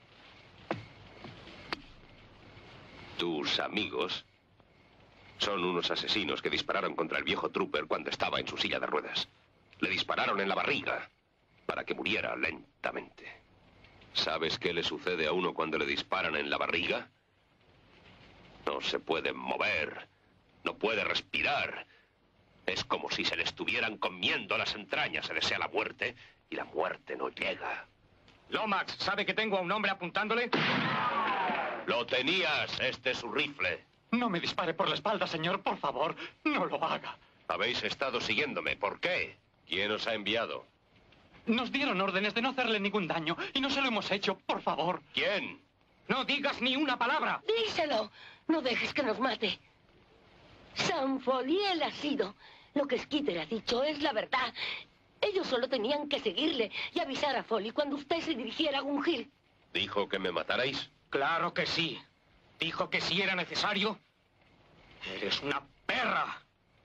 Tus amigos son unos asesinos que dispararon contra el viejo Trooper cuando estaba en su silla de ruedas. Le dispararon en la barriga para que muriera lentamente. ¿Sabes qué le sucede a uno cuando le disparan en la barriga? No se puede mover, no puede respirar. Es como si se le estuvieran comiendo las entrañas. Se desea la muerte y la muerte no llega. Lomax, ¿sabe que tengo a un hombre apuntándole? Lo tenías, este es su rifle. No me dispare por la espalda, señor, por favor, no lo haga. Habéis estado siguiéndome, ¿por qué? ¿Quién os ha enviado? Nos dieron órdenes de no hacerle ningún daño y no se lo hemos hecho, por favor. ¿Quién? No digas ni una palabra. Díselo. No dejes que nos mate. San Foliel ha sido. Lo que Skitter ha dicho es la verdad. Ellos solo tenían que seguirle y avisar a Foley cuando usted se dirigiera a Gun Hill. ¿Dijo que me matarais? Claro que sí. Dijo que si era necesario. Eres una perra.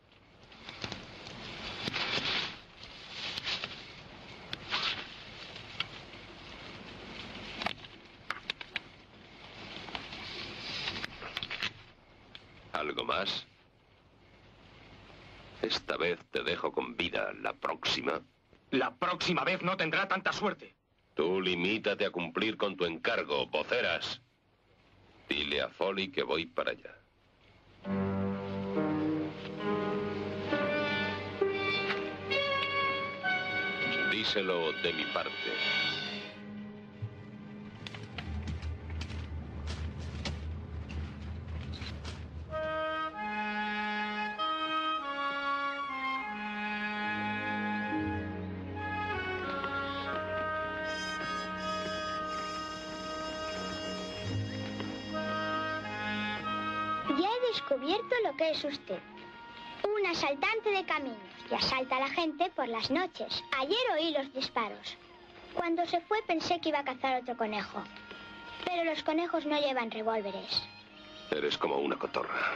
¿Algo más? Esta vez te dejo con vida. La próxima... La próxima vez no tendrá tanta suerte. Tú limítate a cumplir con tu encargo, voceras. Dile a Foley que voy para allá. Díselo de mi parte. Descubierto lo que es usted. Un asaltante de caminos y asalta a la gente por las noches. Ayer oí los disparos. Cuando se fue pensé que iba a cazar otro conejo. Pero los conejos no llevan revólveres. Eres como una cotorra.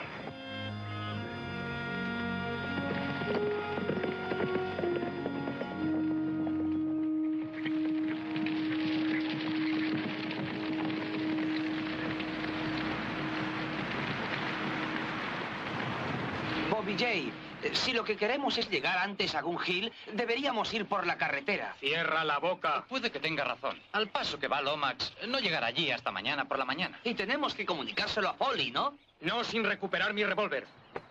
Bobby Jay, si lo que queremos es llegar antes a Gun Hill, deberíamos ir por la carretera. Cierra la boca. Puede que tenga razón. Al paso que va Lomax, no llegará allí hasta mañana por la mañana. Y tenemos que comunicárselo a Foley, ¿no? No sin recuperar mi revólver.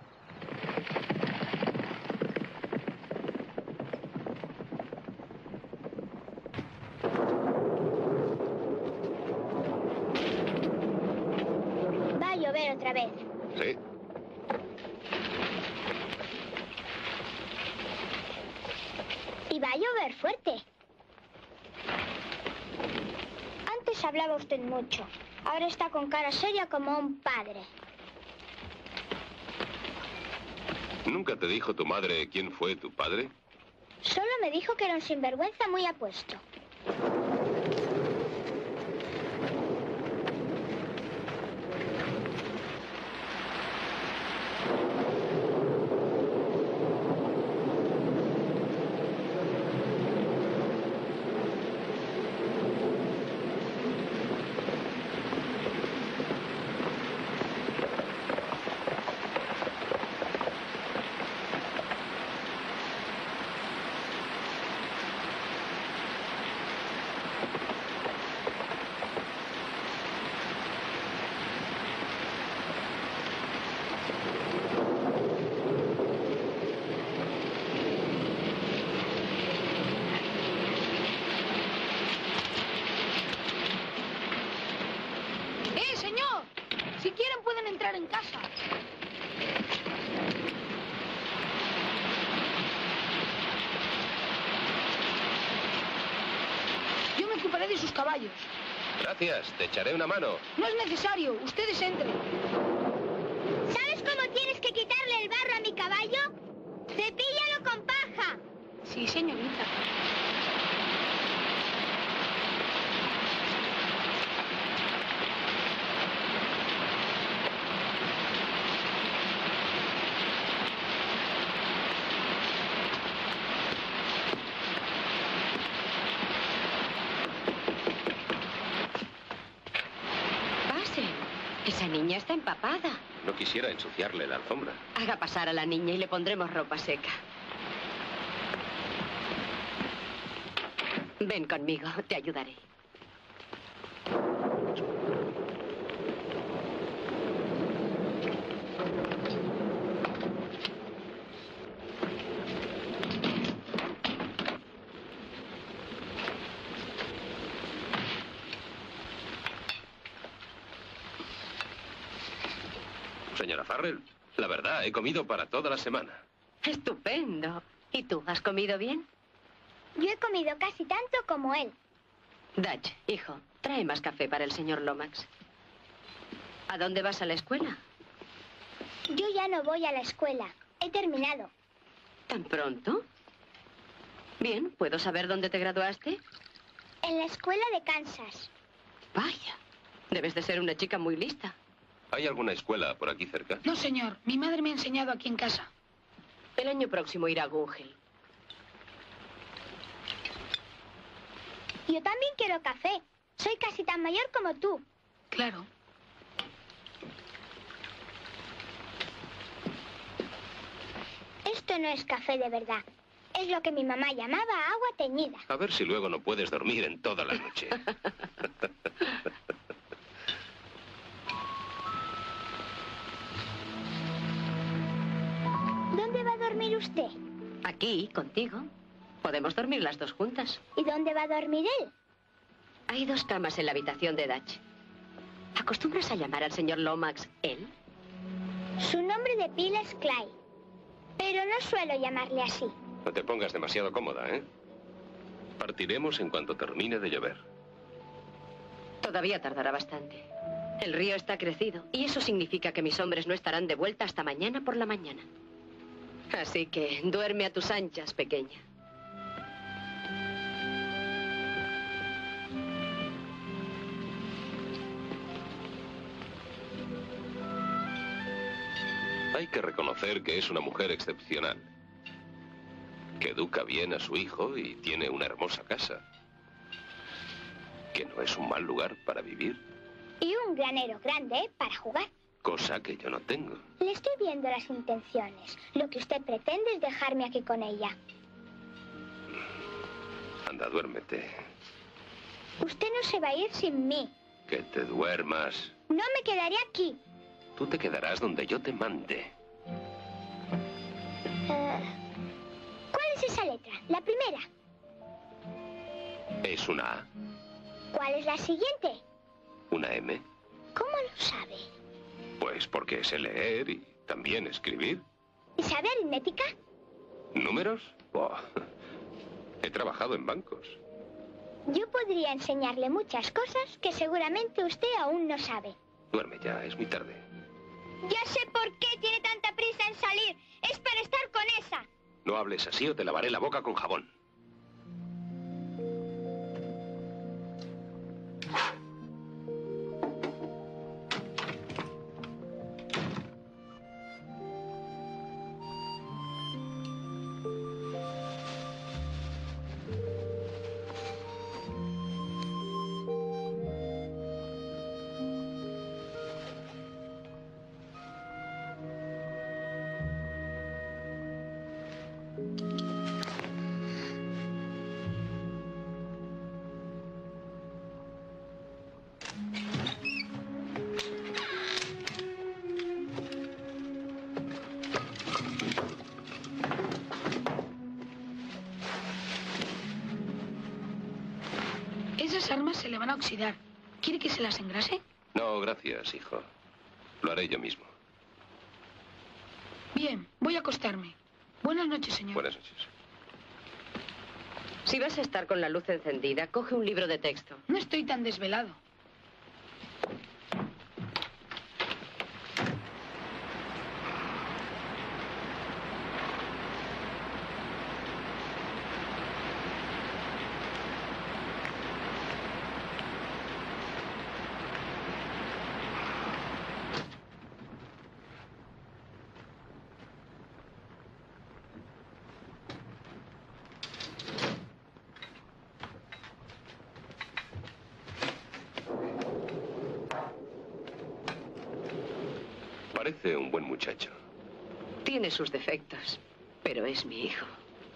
Va a llover otra vez. Sí. Y va a llover fuerte. Antes hablaba usted mucho. Ahora está con cara seria como un padre. ¿Nunca te dijo tu madre quién fue tu padre? Solo me dijo que era un sinvergüenza muy apuesto. En casa. Yo me ocupo los caballos. Gracias, te echaré una mano. No es necesario, ustedes entren. ¿Sabes cómo tienes que quitarle el barro a mi caballo? ¡Cepíllalo con paja! Sí, señorita. Esa niña está empapada. No quisiera ensuciarle la alfombra. Haga pasar a la niña y le pondremos ropa seca. Ven conmigo, te ayudaré. Señora Farrell, la verdad, he comido para toda la semana. Estupendo. ¿Y tú, has comido bien? Yo he comido casi tanto como él. Dutch, hijo, trae más café para el señor Lomax. ¿A dónde vas a la escuela? Yo ya no voy a la escuela. He terminado. ¿Tan pronto? Bien, ¿puedo saber dónde te graduaste? En la escuela de Kansas. Vaya, debes de ser una chica muy lista. ¿Hay alguna escuela por aquí cerca? No, señor. Mi madre me ha enseñado aquí en casa. El año próximo irá a Gungel. Yo también quiero café. Soy casi tan mayor como tú. Claro. Esto no es café de verdad. Es lo que mi mamá llamaba agua teñida. A ver si luego no puedes dormir en toda la noche. ¿Dónde va a dormir usted? Aquí, contigo. Podemos dormir las dos juntas. ¿Y dónde va a dormir él? Hay dos camas en la habitación de Dutch. ¿Acostumbras a llamar al señor Lomax él? Su nombre de pila es Clay. Pero no suelo llamarle así. No te pongas demasiado cómoda, ¿eh? Partiremos en cuanto termine de llover. Todavía tardará bastante. El río está crecido y eso significa que mis hombres no estarán de vuelta hasta mañana por la mañana. Así que duerme a tus anchas, pequeña. Hay que reconocer que es una mujer excepcional. Que educa bien a su hijo y tiene una hermosa casa. Que no es un mal lugar para vivir. Y un granero grande para jugar. Cosa que yo no tengo. Le estoy viendo las intenciones. Lo que usted pretende es dejarme aquí con ella. Anda, duérmete. Usted no se va a ir sin mí. Que te duermas. No me quedaré aquí. Tú te quedarás donde yo te mande. Uh, ¿Cuál es esa letra? La primera. Es una A. ¿Cuál es la siguiente? Una M. ¿Cómo lo sabe? Pues porque sé leer y también escribir. ¿Y sabe aritmética? ¿Números? Oh, he trabajado en bancos. Yo podría enseñarle muchas cosas que seguramente usted aún no sabe. Duerme ya, es muy tarde. Ya sé por qué tiene tanta prisa en salir. Es para estar con esa. No hables así o te lavaré la boca con jabón. Esas armas se le van a oxidar. ¿Quiere que se las engrase? No, gracias, hijo. Lo haré yo mismo. Bien, voy a acostarme. Buenas noches, señor. Buenas noches. Si vas a estar con la luz encendida, coge un libro de texto. No estoy tan desvelado. Parece un buen muchacho. Tiene sus defectos, pero es mi hijo.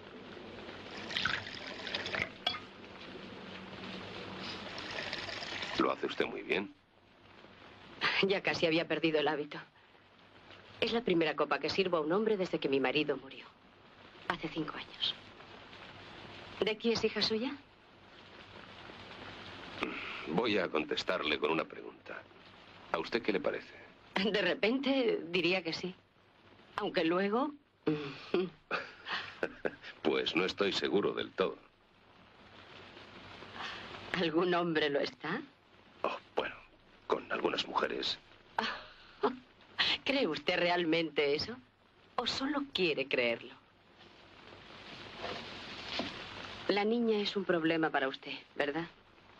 Lo hace usted muy bien. Ya casi había perdido el hábito. Es la primera copa que sirvo a un hombre desde que mi marido murió. Hace cinco años. ¿De quién es hija suya? Voy a contestarle con una pregunta. ¿A usted qué le parece? De repente diría que sí. Aunque luego... Pues no estoy seguro del todo. ¿Algún hombre lo está? Oh, bueno, con algunas mujeres. ¿Cree usted realmente eso? ¿O solo quiere creerlo? La niña es un problema para usted, ¿verdad?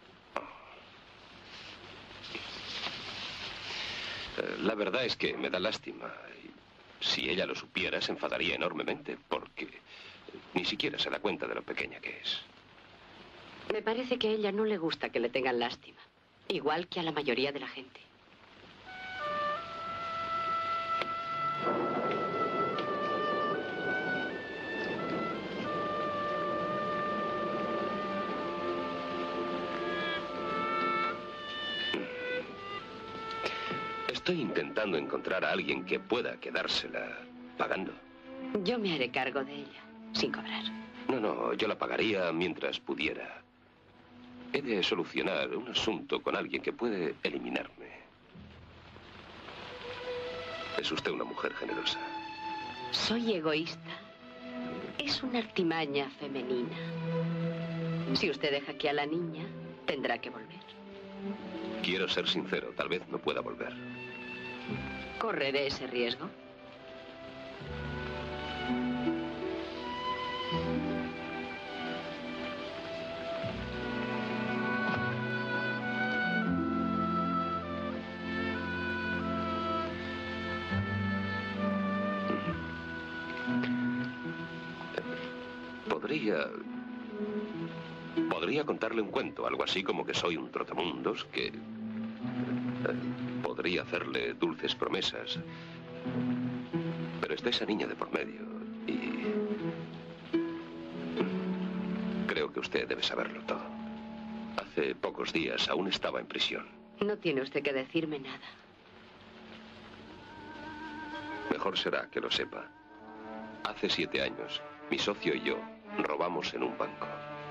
La verdad es que me da lástima. Si ella lo supiera, se enfadaría enormemente, porque ni siquiera se da cuenta de lo pequeña que es. Me parece que a ella no le gusta que le tengan lástima, igual que a la mayoría de la gente. Estoy intentando encontrar a alguien que pueda quedársela pagando. Yo me haré cargo de ella, sin cobrar. No, no, yo la pagaría mientras pudiera. He de solucionar un asunto con alguien que puede eliminarme. Es usted una mujer generosa. Soy egoísta. Es una artimaña femenina. Si usted deja aquí a la niña, tendrá que volver. Quiero ser sincero, tal vez no pueda volver. ¿Correré ese riesgo? Podría... Podría contarle un cuento, algo así como que soy un trotamundos, que... Podría hacerle dulces promesas. Pero está esa niña de por medio y... Creo que usted debe saberlo todo. Hace pocos días aún estaba en prisión. No tiene usted que decirme nada. Mejor será que lo sepa. Hace siete años, mi socio y yo robamos en un banco.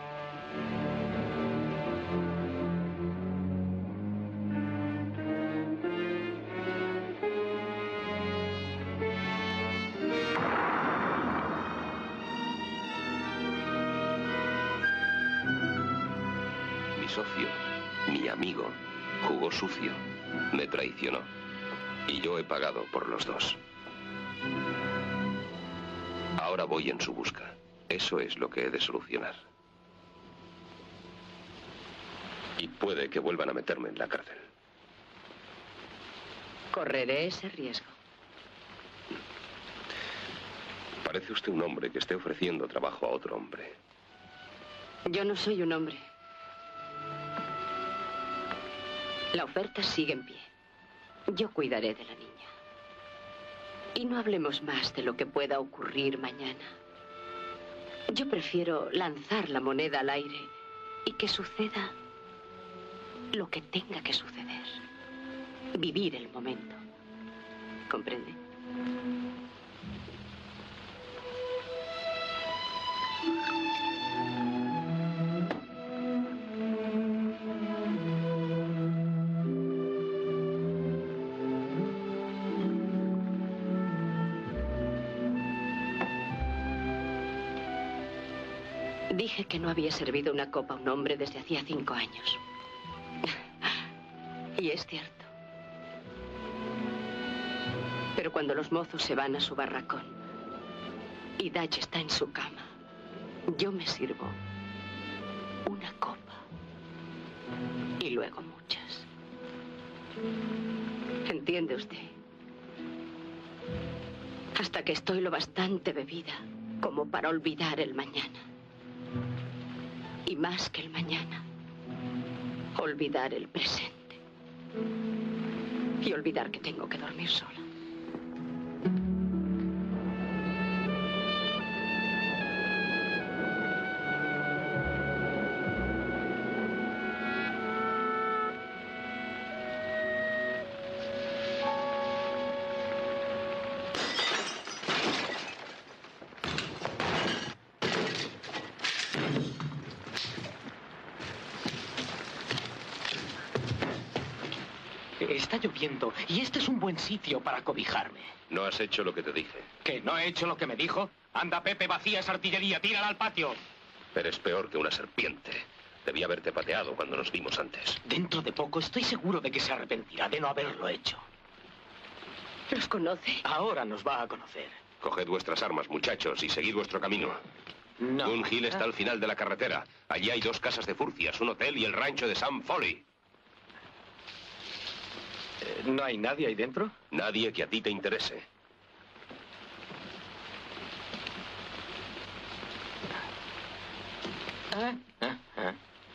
Mi socio, mi amigo, jugó sucio, me traicionó. Y yo he pagado por los dos. Ahora voy en su busca. Eso es lo que he de solucionar. Y puede que vuelvan a meterme en la cárcel. Correré ese riesgo. Parece usted un hombre que esté ofreciendo trabajo a otro hombre. Yo no soy un hombre. La oferta sigue en pie. Yo cuidaré de la niña. Y no hablemos más de lo que pueda ocurrir mañana. Yo prefiero lanzar la moneda al aire y que suceda lo que tenga que suceder. Vivir el momento. ¿Comprende? Dije que no había servido una copa a un hombre desde hacía cinco años. Y es cierto. Pero cuando los mozos se van a su barracón y Dutch está en su cama, yo me sirvo una copa. Y luego muchas. ¿Entiende usted? Hasta que estoy lo bastante bebida como para olvidar el mañana. Y más que el mañana, olvidar el presente. Y olvidar que tengo que dormir sola. Está lloviendo y este es un buen sitio para cobijarme. No has hecho lo que te dije. ¿Que no he hecho lo que me dijo? Anda, Pepe, vacía esa artillería, tírala al patio. Eres peor que una serpiente. Debí haberte pateado cuando nos vimos antes. Dentro de poco estoy seguro de que se arrepentirá de no haberlo hecho. ¿Los conoce? Ahora nos va a conocer. Coged vuestras armas, muchachos, y seguid vuestro camino. No. Gun Hill está al final de la carretera. Allí hay dos casas de furcias, un hotel y el rancho de Sam Foley. ¿No hay nadie ahí dentro? Nadie que a ti te interese. Ah, ah, ah.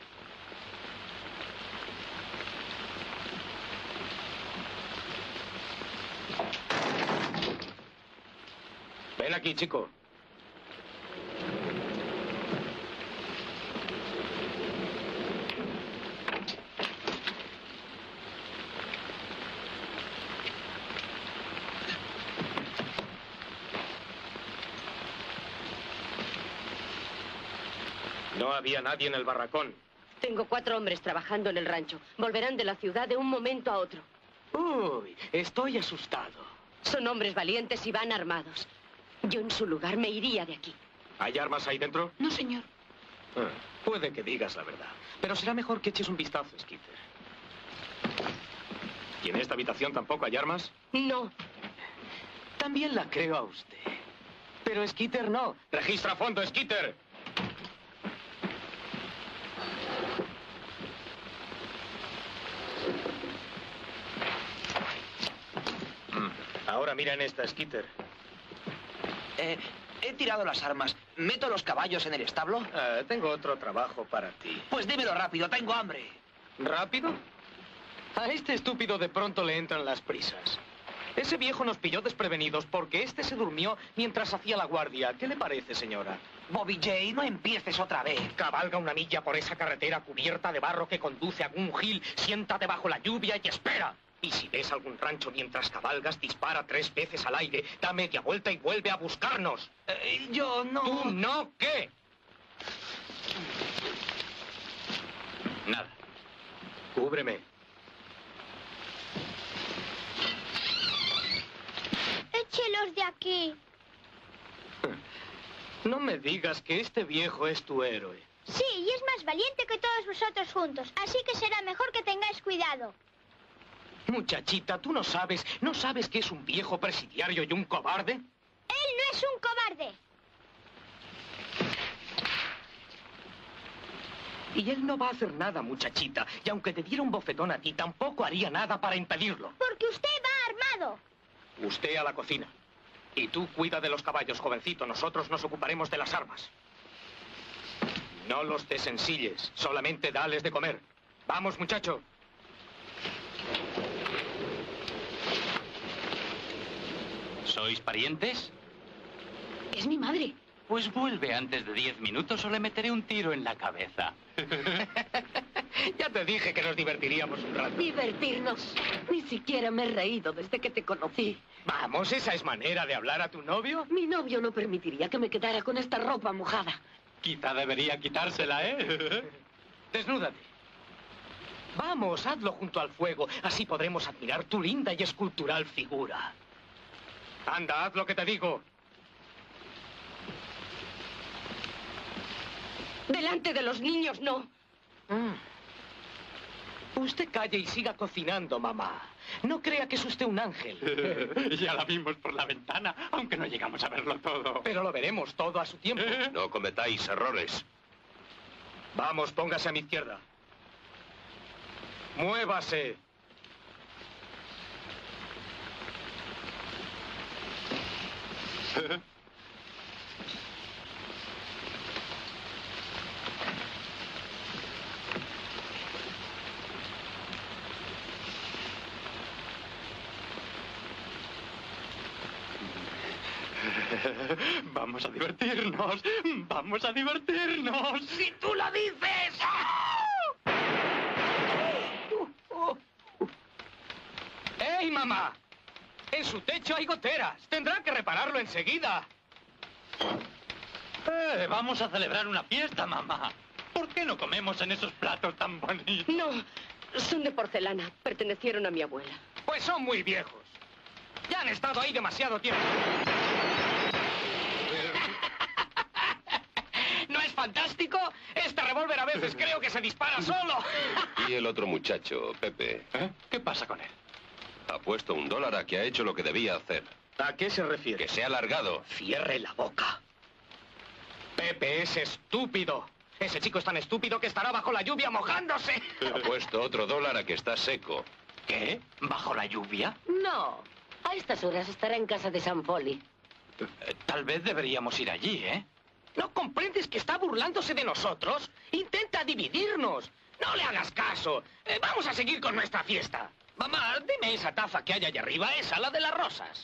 Ven aquí, chico. No había nadie en el barracón. Tengo cuatro hombres trabajando en el rancho. Volverán de la ciudad de un momento a otro. Uy, estoy asustado. Son hombres valientes y van armados. Yo en su lugar me iría de aquí. ¿Hay armas ahí dentro? No, señor. Ah, puede que digas la verdad. Pero será mejor que eches un vistazo, Skeeter. ¿Y en esta habitación tampoco hay armas? No. También la creo a usted. Pero Skeeter no. Registra a fondo, Skeeter. Ahora mira en esta, Skeeter. Eh, he tirado las armas. ¿Meto los caballos en el establo? Ah, tengo otro trabajo para ti. Pues dímelo rápido, tengo hambre. ¿Rápido? A este estúpido de pronto le entran las prisas. Ese viejo nos pilló desprevenidos porque este se durmió mientras hacía la guardia. ¿Qué le parece, señora? Bobby J, no empieces otra vez. Cabalga una milla por esa carretera cubierta de barro que conduce a Gun Hill, siéntate bajo la lluvia y espera. Y si ves algún rancho mientras cabalgas, dispara tres veces al aire, da media vuelta y vuelve a buscarnos. Eh, yo no... ¿Tú no qué? Nada. Cúbreme. Échelos de aquí. No me digas que este viejo es tu héroe. Sí, y es más valiente que todos vosotros juntos, así que será mejor que tengáis cuidado. Muchachita, tú no sabes, ¿no sabes que es un viejo presidiario y un cobarde? Él no es un cobarde. Y él no va a hacer nada, muchachita. Y aunque te diera un bofetón a ti, tampoco haría nada para impedirlo. Porque usted va armado. Usted a la cocina. Y tú cuida de los caballos, jovencito. Nosotros nos ocuparemos de las armas. No los desensilles. Solamente dales de comer. Vamos, muchacho. ¿Sois parientes? Es mi madre. Pues vuelve antes de diez minutos o le meteré un tiro en la cabeza. Ya te dije que nos divertiríamos un rato. ¿Divertirnos? Ni siquiera me he reído desde que te conocí. Vamos, ¿esa es manera de hablar a tu novio? Mi novio no permitiría que me quedara con esta ropa mojada. Quizá debería quitársela, ¿eh? Desnúdate. Vamos, hazlo junto al fuego. Así podremos admirar tu linda y escultural figura. Anda, haz lo que te digo. Delante de los niños, no. Mm. Usted calle y siga cocinando, mamá. No crea que es usted un ángel. Ya la vimos por la ventana, aunque no llegamos a verlo todo. Pero lo veremos todo a su tiempo. No cometáis errores. Vamos, póngase a mi izquierda. Muévase. Vamos a divertirnos. Vamos a divertirnos. ¡Si tú lo dices! ¡Ey, mamá! En su techo hay goteras. Tendrá que repararlo enseguida. Eh, vamos a celebrar una fiesta, mamá. ¿Por qué no comemos en esos platos tan bonitos? No, son de porcelana. Pertenecieron a mi abuela. Pues son muy viejos. Ya han estado ahí demasiado tiempo. ¿No es fantástico? Este revólver a veces creo que se dispara solo. Y el otro muchacho, Pepe. ¿Eh? ¿Qué pasa con él? Ha puesto un dólar a que ha hecho lo que debía hacer. ¿A qué se refiere? Que se ha alargado. Cierre la boca. Pepe es estúpido. Ese chico es tan estúpido que estará bajo la lluvia mojándose. Ha puesto otro dólar a que está seco. ¿Qué? ¿Bajo la lluvia? No. A estas horas estará en casa de San Poli. Eh, tal vez deberíamos ir allí, ¿eh? ¿No comprendes que está burlándose de nosotros? Intenta dividirnos. No le hagas caso. Eh, vamos a seguir con nuestra fiesta. Mamá, dime esa taza que hay allá arriba, esa, la de las rosas.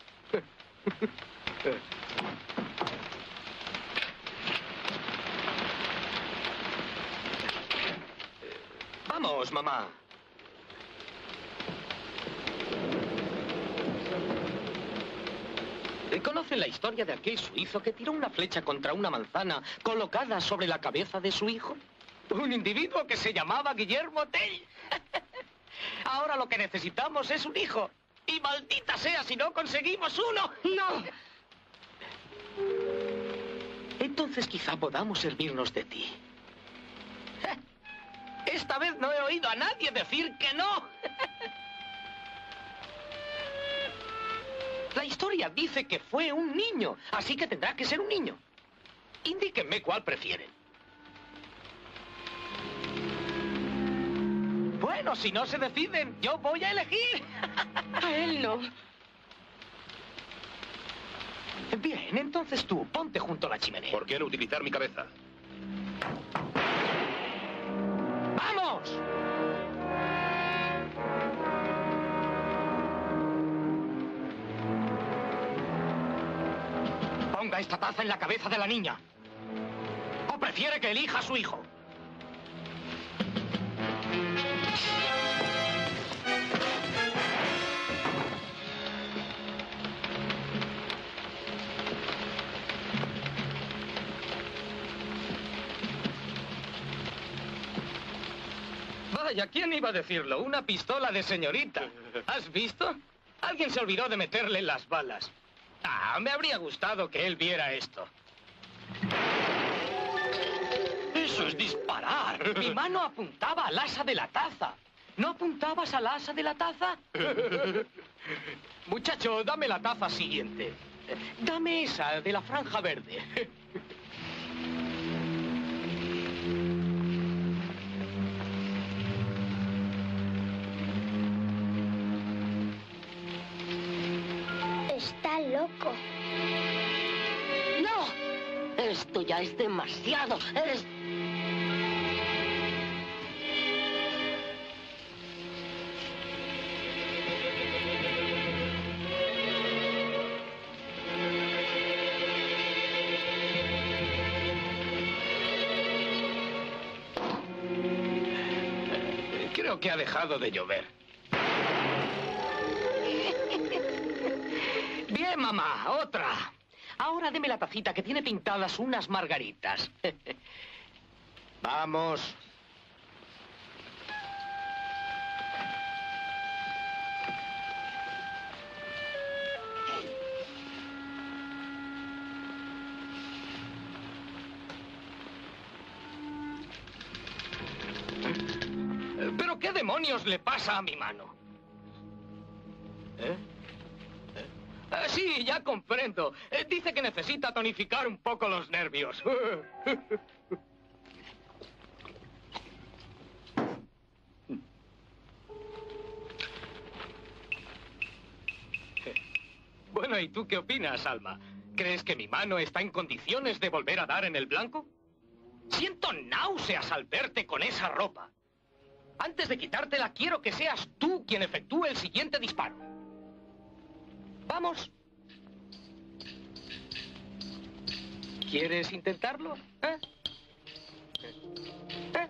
Vamos, mamá. ¿Conocen la historia de aquel suizo que tiró una flecha contra una manzana colocada sobre la cabeza de su hijo? Un individuo que se llamaba Guillermo Tell. Ahora lo que necesitamos es un hijo. Y maldita sea si no conseguimos uno. No. Entonces quizá podamos servirnos de ti. Esta vez no he oído a nadie decir que no. La historia dice que fue un niño, así que tendrá que ser un niño. Indíquenme cuál prefieren. Bueno, si no se deciden, yo voy a elegir. A él no. Bien, entonces tú, ponte junto a la chimenea. ¿Por qué no utilizar mi cabeza? ¡Vamos! Ponga esta taza en la cabeza de la niña. ¿O prefiere que elija a su hijo? Vaya, ¿quién iba a decirlo? Una pistola de señorita. ¿Has visto? Alguien se olvidó de meterle las balas. Ah, me habría gustado que él viera esto. ¡Eso es disparar! Mi mano apuntaba al asa de la taza. ¿No apuntabas al asa de la taza? Muchacho, dame la taza siguiente. Dame esa de la franja verde. Está loco. ¡No! Esto ya es demasiado. Eres... Creo que ha dejado de llover. Bien, mamá, otra. Ahora deme la tacita que tiene pintadas unas margaritas. Vamos. demonios le pasa a mi mano? ¿Eh? ¿Eh? Ah, sí, ya comprendo. Eh, dice que necesita tonificar un poco los nervios. Bueno, ¿y tú qué opinas, Alma? ¿Crees que mi mano está en condiciones de volver a dar en el blanco? Siento náuseas al verte con esa ropa. Antes de quitártela, quiero que seas tú quien efectúe el siguiente disparo. Vamos. ¿Quieres intentarlo? ¿Eh? ¿Eh?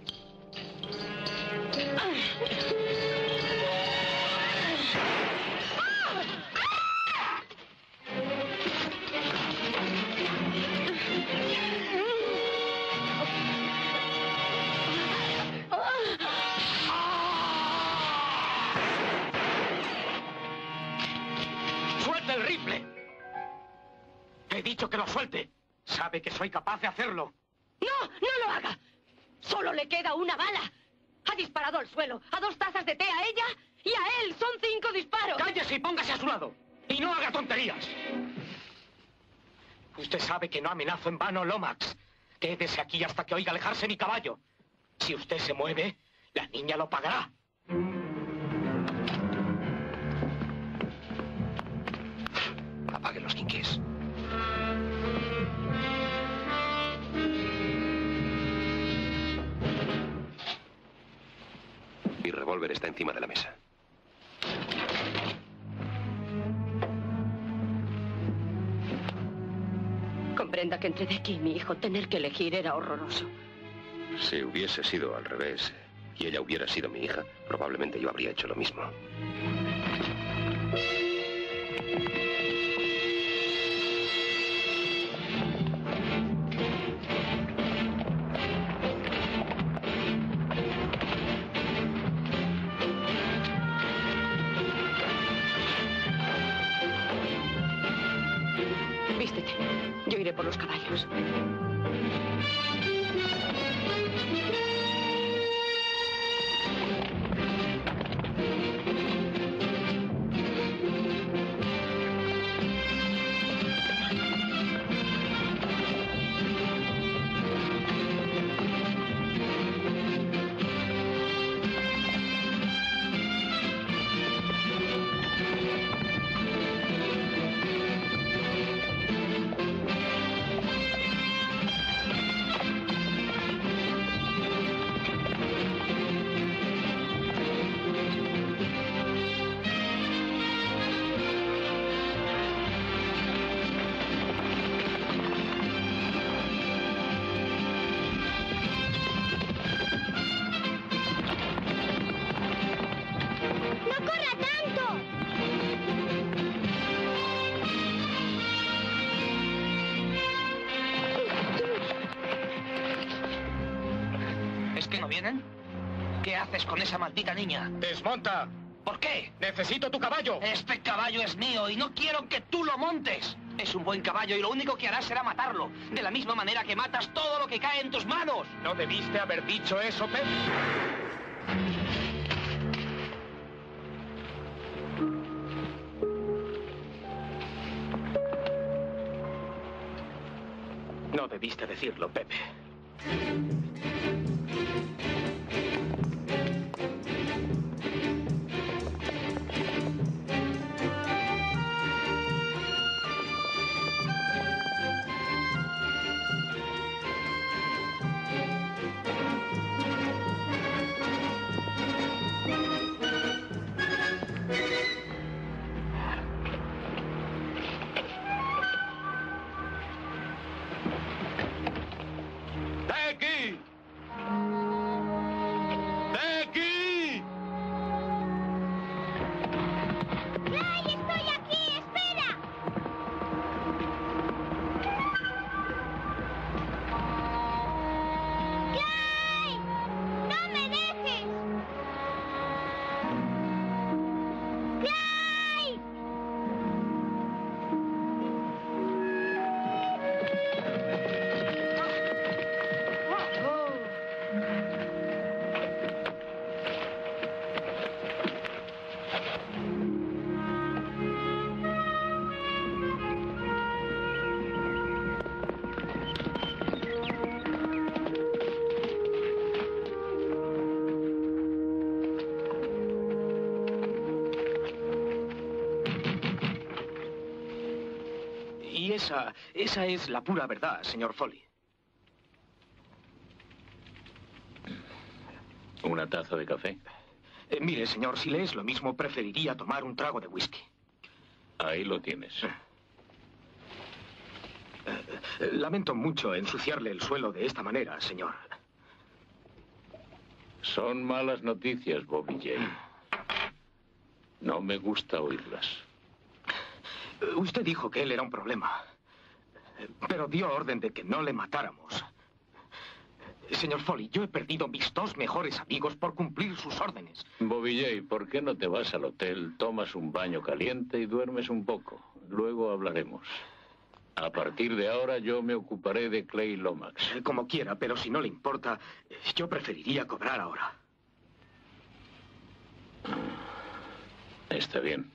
¡Suelta el rifle! He dicho que lo suelte. Sabe que soy capaz de hacerlo. ¡No! ¡No lo haga! Solo le queda una bala. Ha disparado al suelo, a dos tazas de té a ella y a él. Son cinco disparos. ¡Cállese y póngase a su lado! ¡Y no haga tonterías! Usted sabe que no amenazo en vano, Lomax. Quédese aquí hasta que oiga alejarse mi caballo. Si usted se mueve, la niña lo pagará. Apague los quinqués. Mi revólver está encima de la mesa. Comprenda que entre Becky y mi hijo tener que elegir era horroroso. Si hubiese sido al revés y ella hubiera sido mi hija, probablemente yo habría hecho lo mismo. Vístete. Yo iré por los caballos. ¿Qué haces con esa maldita niña? ¡Desmonta! ¿Por qué? ¡Necesito tu caballo! Este caballo es mío y no quiero que tú lo montes. Es un buen caballo y lo único que harás será matarlo. De la misma manera que matas todo lo que cae en tus manos. ¿No debiste haber dicho eso, Pep? No debiste decirlo, Pepe. ¡Becky! Esa, esa es la pura verdad, señor Foley. ¿Una taza de café? Eh, mire, señor, si le es lo mismo, preferiría tomar un trago de whisky. Ahí lo tienes. Eh, eh, lamento mucho ensuciarle el suelo de esta manera, señor. Son malas noticias, Bobby Jay. No me gusta oírlas. Eh, Usted dijo que él era un problema, eh, pero dio orden de que no le matáramos. Señor Foley, yo he perdido mis dos mejores amigos por cumplir sus órdenes. Bobby Jay, ¿por qué no te vas al hotel, tomas un baño caliente y duermes un poco? Luego hablaremos. A partir de ahora yo me ocuparé de Clay Lomax. Como quiera, pero si no le importa, yo preferiría cobrar ahora. Está bien.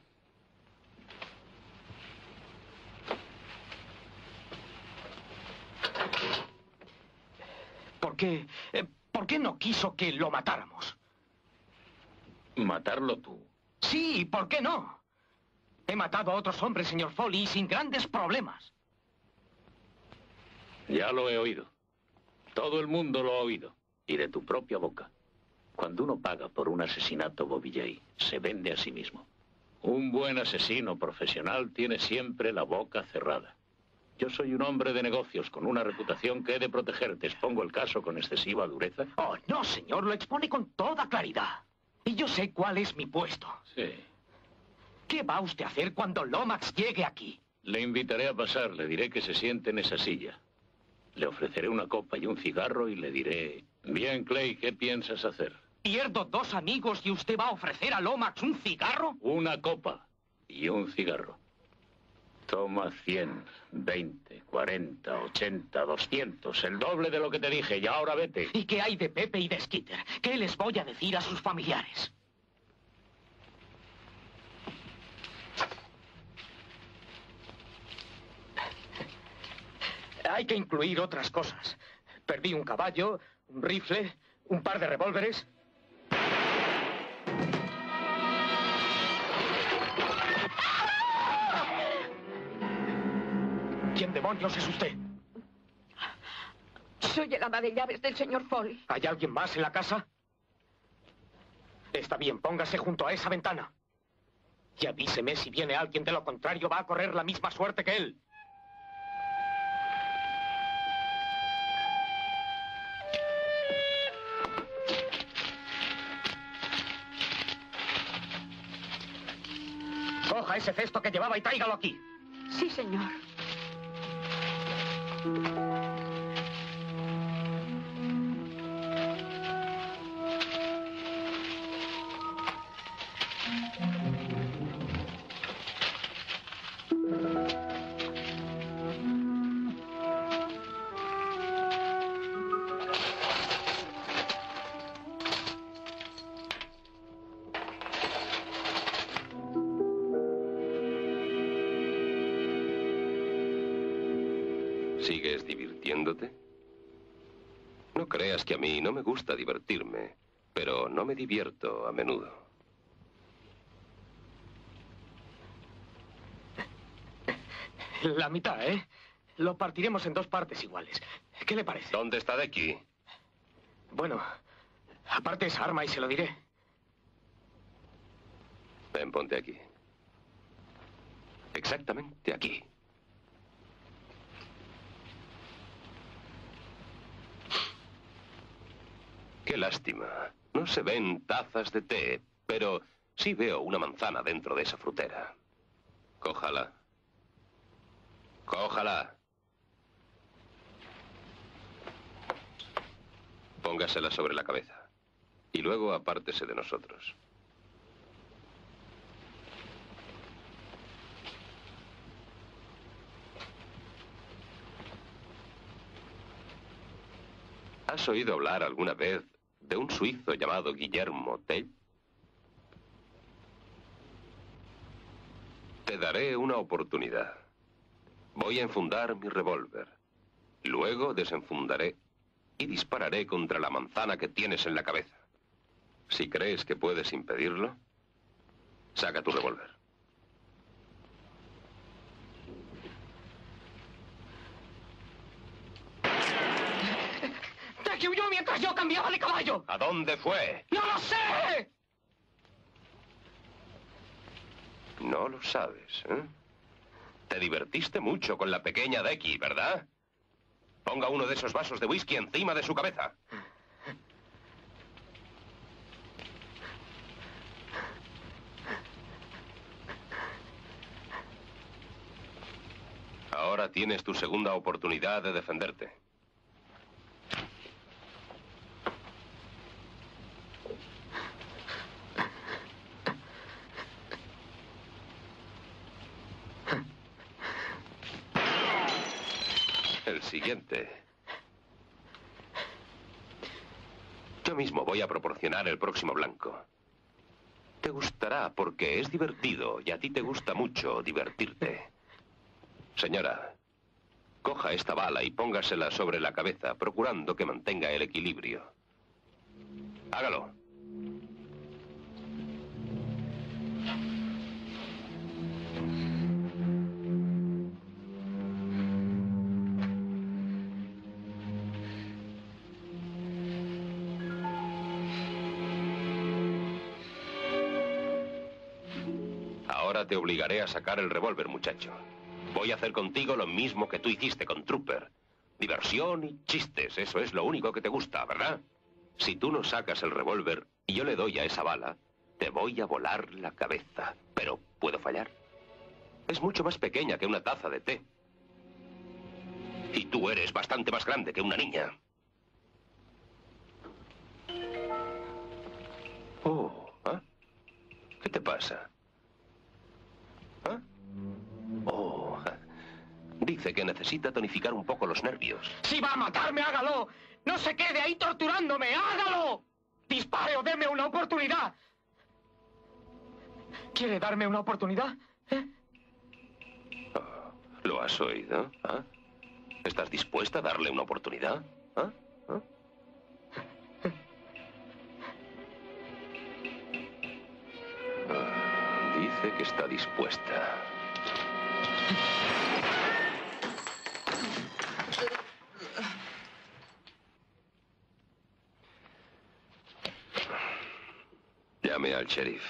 ¿Por qué, eh, ¿Por qué no quiso que lo matáramos? ¿Matarlo tú? Sí, ¿por qué no? He matado a otros hombres, señor Foley, sin grandes problemas. Ya lo he oído. Todo el mundo lo ha oído. Y de tu propia boca. Cuando uno paga por un asesinato, Bobby Jay, se vende a sí mismo. Un buen asesino profesional tiene siempre la boca cerrada. Yo soy un hombre de negocios con una reputación que he de proteger. ¿Te expongo el caso con excesiva dureza? Oh, no, señor, lo expone con toda claridad. Y yo sé cuál es mi puesto. Sí. ¿Qué va usted a hacer cuando Lomax llegue aquí? Le invitaré a pasar, le diré que se siente en esa silla. Le ofreceré una copa y un cigarro y le diré... Bien, Clay, ¿qué piensas hacer? ¿Pierdo dos amigos y usted va a ofrecer a Lomax un cigarro? Una copa y un cigarro. Toma cien, veinte, cuarenta, ochenta, doscientos, el doble de lo que te dije, y ahora vete. ¿Y qué hay de Pepe y de Skeeter? ¿Qué les voy a decir a sus familiares? Hay que incluir otras cosas. Perdí un caballo, un rifle, un par de revólveres. ¿Quién demonios es usted? Soy el ama de llaves del señor Foley. ¿Hay alguien más en la casa? Está bien, póngase junto a esa ventana. Y avíseme si viene alguien, de lo contrario va a correr la misma suerte que él. Coja ese cesto que llevaba y tráigalo aquí. Sí, señor. ¿Sigues divirtiéndote? No creas que a mí no me gusta divertirme, pero no me divierto a menudo. La mitad, ¿eh? Lo partiremos en dos partes iguales. ¿Qué le parece? ¿Dónde está Decky? Bueno, aparte esa arma y se lo diré. Ven, ponte aquí. Exactamente aquí. Qué lástima. No se ven tazas de té, pero sí veo una manzana dentro de esa frutera. Cójala. Cójala. Póngasela sobre la cabeza. Y luego apártese de nosotros. ¿Has oído hablar alguna vez de un suizo llamado Guillermo Tell? Te daré una oportunidad. Voy a enfundar mi revólver. Luego desenfundaré y dispararé contra la manzana que tienes en la cabeza. Si crees que puedes impedirlo, saca tu revólver. que huyó mientras yo cambiaba de caballo. ¿A dónde fue? ¡No lo sé! No lo sabes, ¿eh? Te divertiste mucho con la pequeña Becky, ¿verdad? Ponga uno de esos vasos de whisky encima de su cabeza. Ahora tienes tu segunda oportunidad de defenderte. El siguiente. Yo mismo voy a proporcionar el próximo blanco. Te gustará porque es divertido y a ti te gusta mucho divertirte. Señora, coja esta bala y póngasela sobre la cabeza, procurando que mantenga el equilibrio. Hágalo. Ahora te obligaré a sacar el revólver, muchacho. Voy a hacer contigo lo mismo que tú hiciste con Trooper. Diversión y chistes, eso es lo único que te gusta, ¿verdad? Si tú no sacas el revólver y yo le doy a esa bala, te voy a volar la cabeza. Pero puedo fallar. Es mucho más pequeña que una taza de té. Y tú eres bastante más grande que una niña. Oh, ¿ah? ¿Qué te pasa? ¿Ah? Oh, dice que necesita tonificar un poco los nervios. Si va a matarme, hágalo. No se quede ahí torturándome, hágalo. Dispare o deme una oportunidad. ¿Quiere darme una oportunidad? ¿Eh? Oh, ¿lo has oído? ¿Ah? ¿Estás dispuesta a darle una oportunidad? ¿Ah? ¿Ah? Ah, dice que está dispuesta. Llame al sheriff.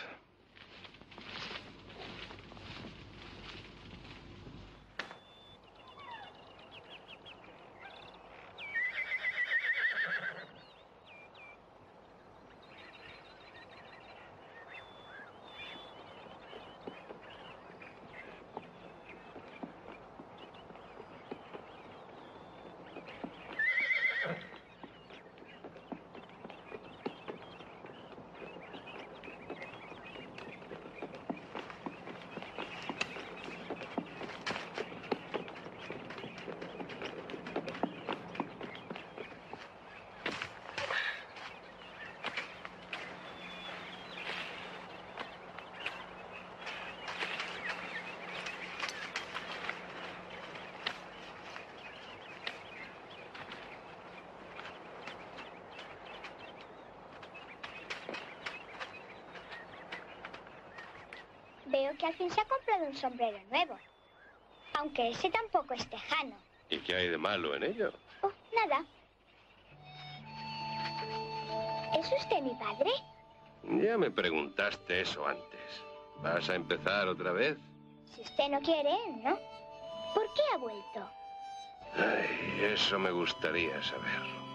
Veo que al fin se ha comprado un sombrero nuevo. Aunque ese tampoco es tejano. ¿Y qué hay de malo en ello? Oh, nada. ¿Es usted mi padre? Ya me preguntaste eso antes. ¿Vas a empezar otra vez? Si usted no quiere, ¿no? ¿Por qué ha vuelto? Ay, eso me gustaría saber.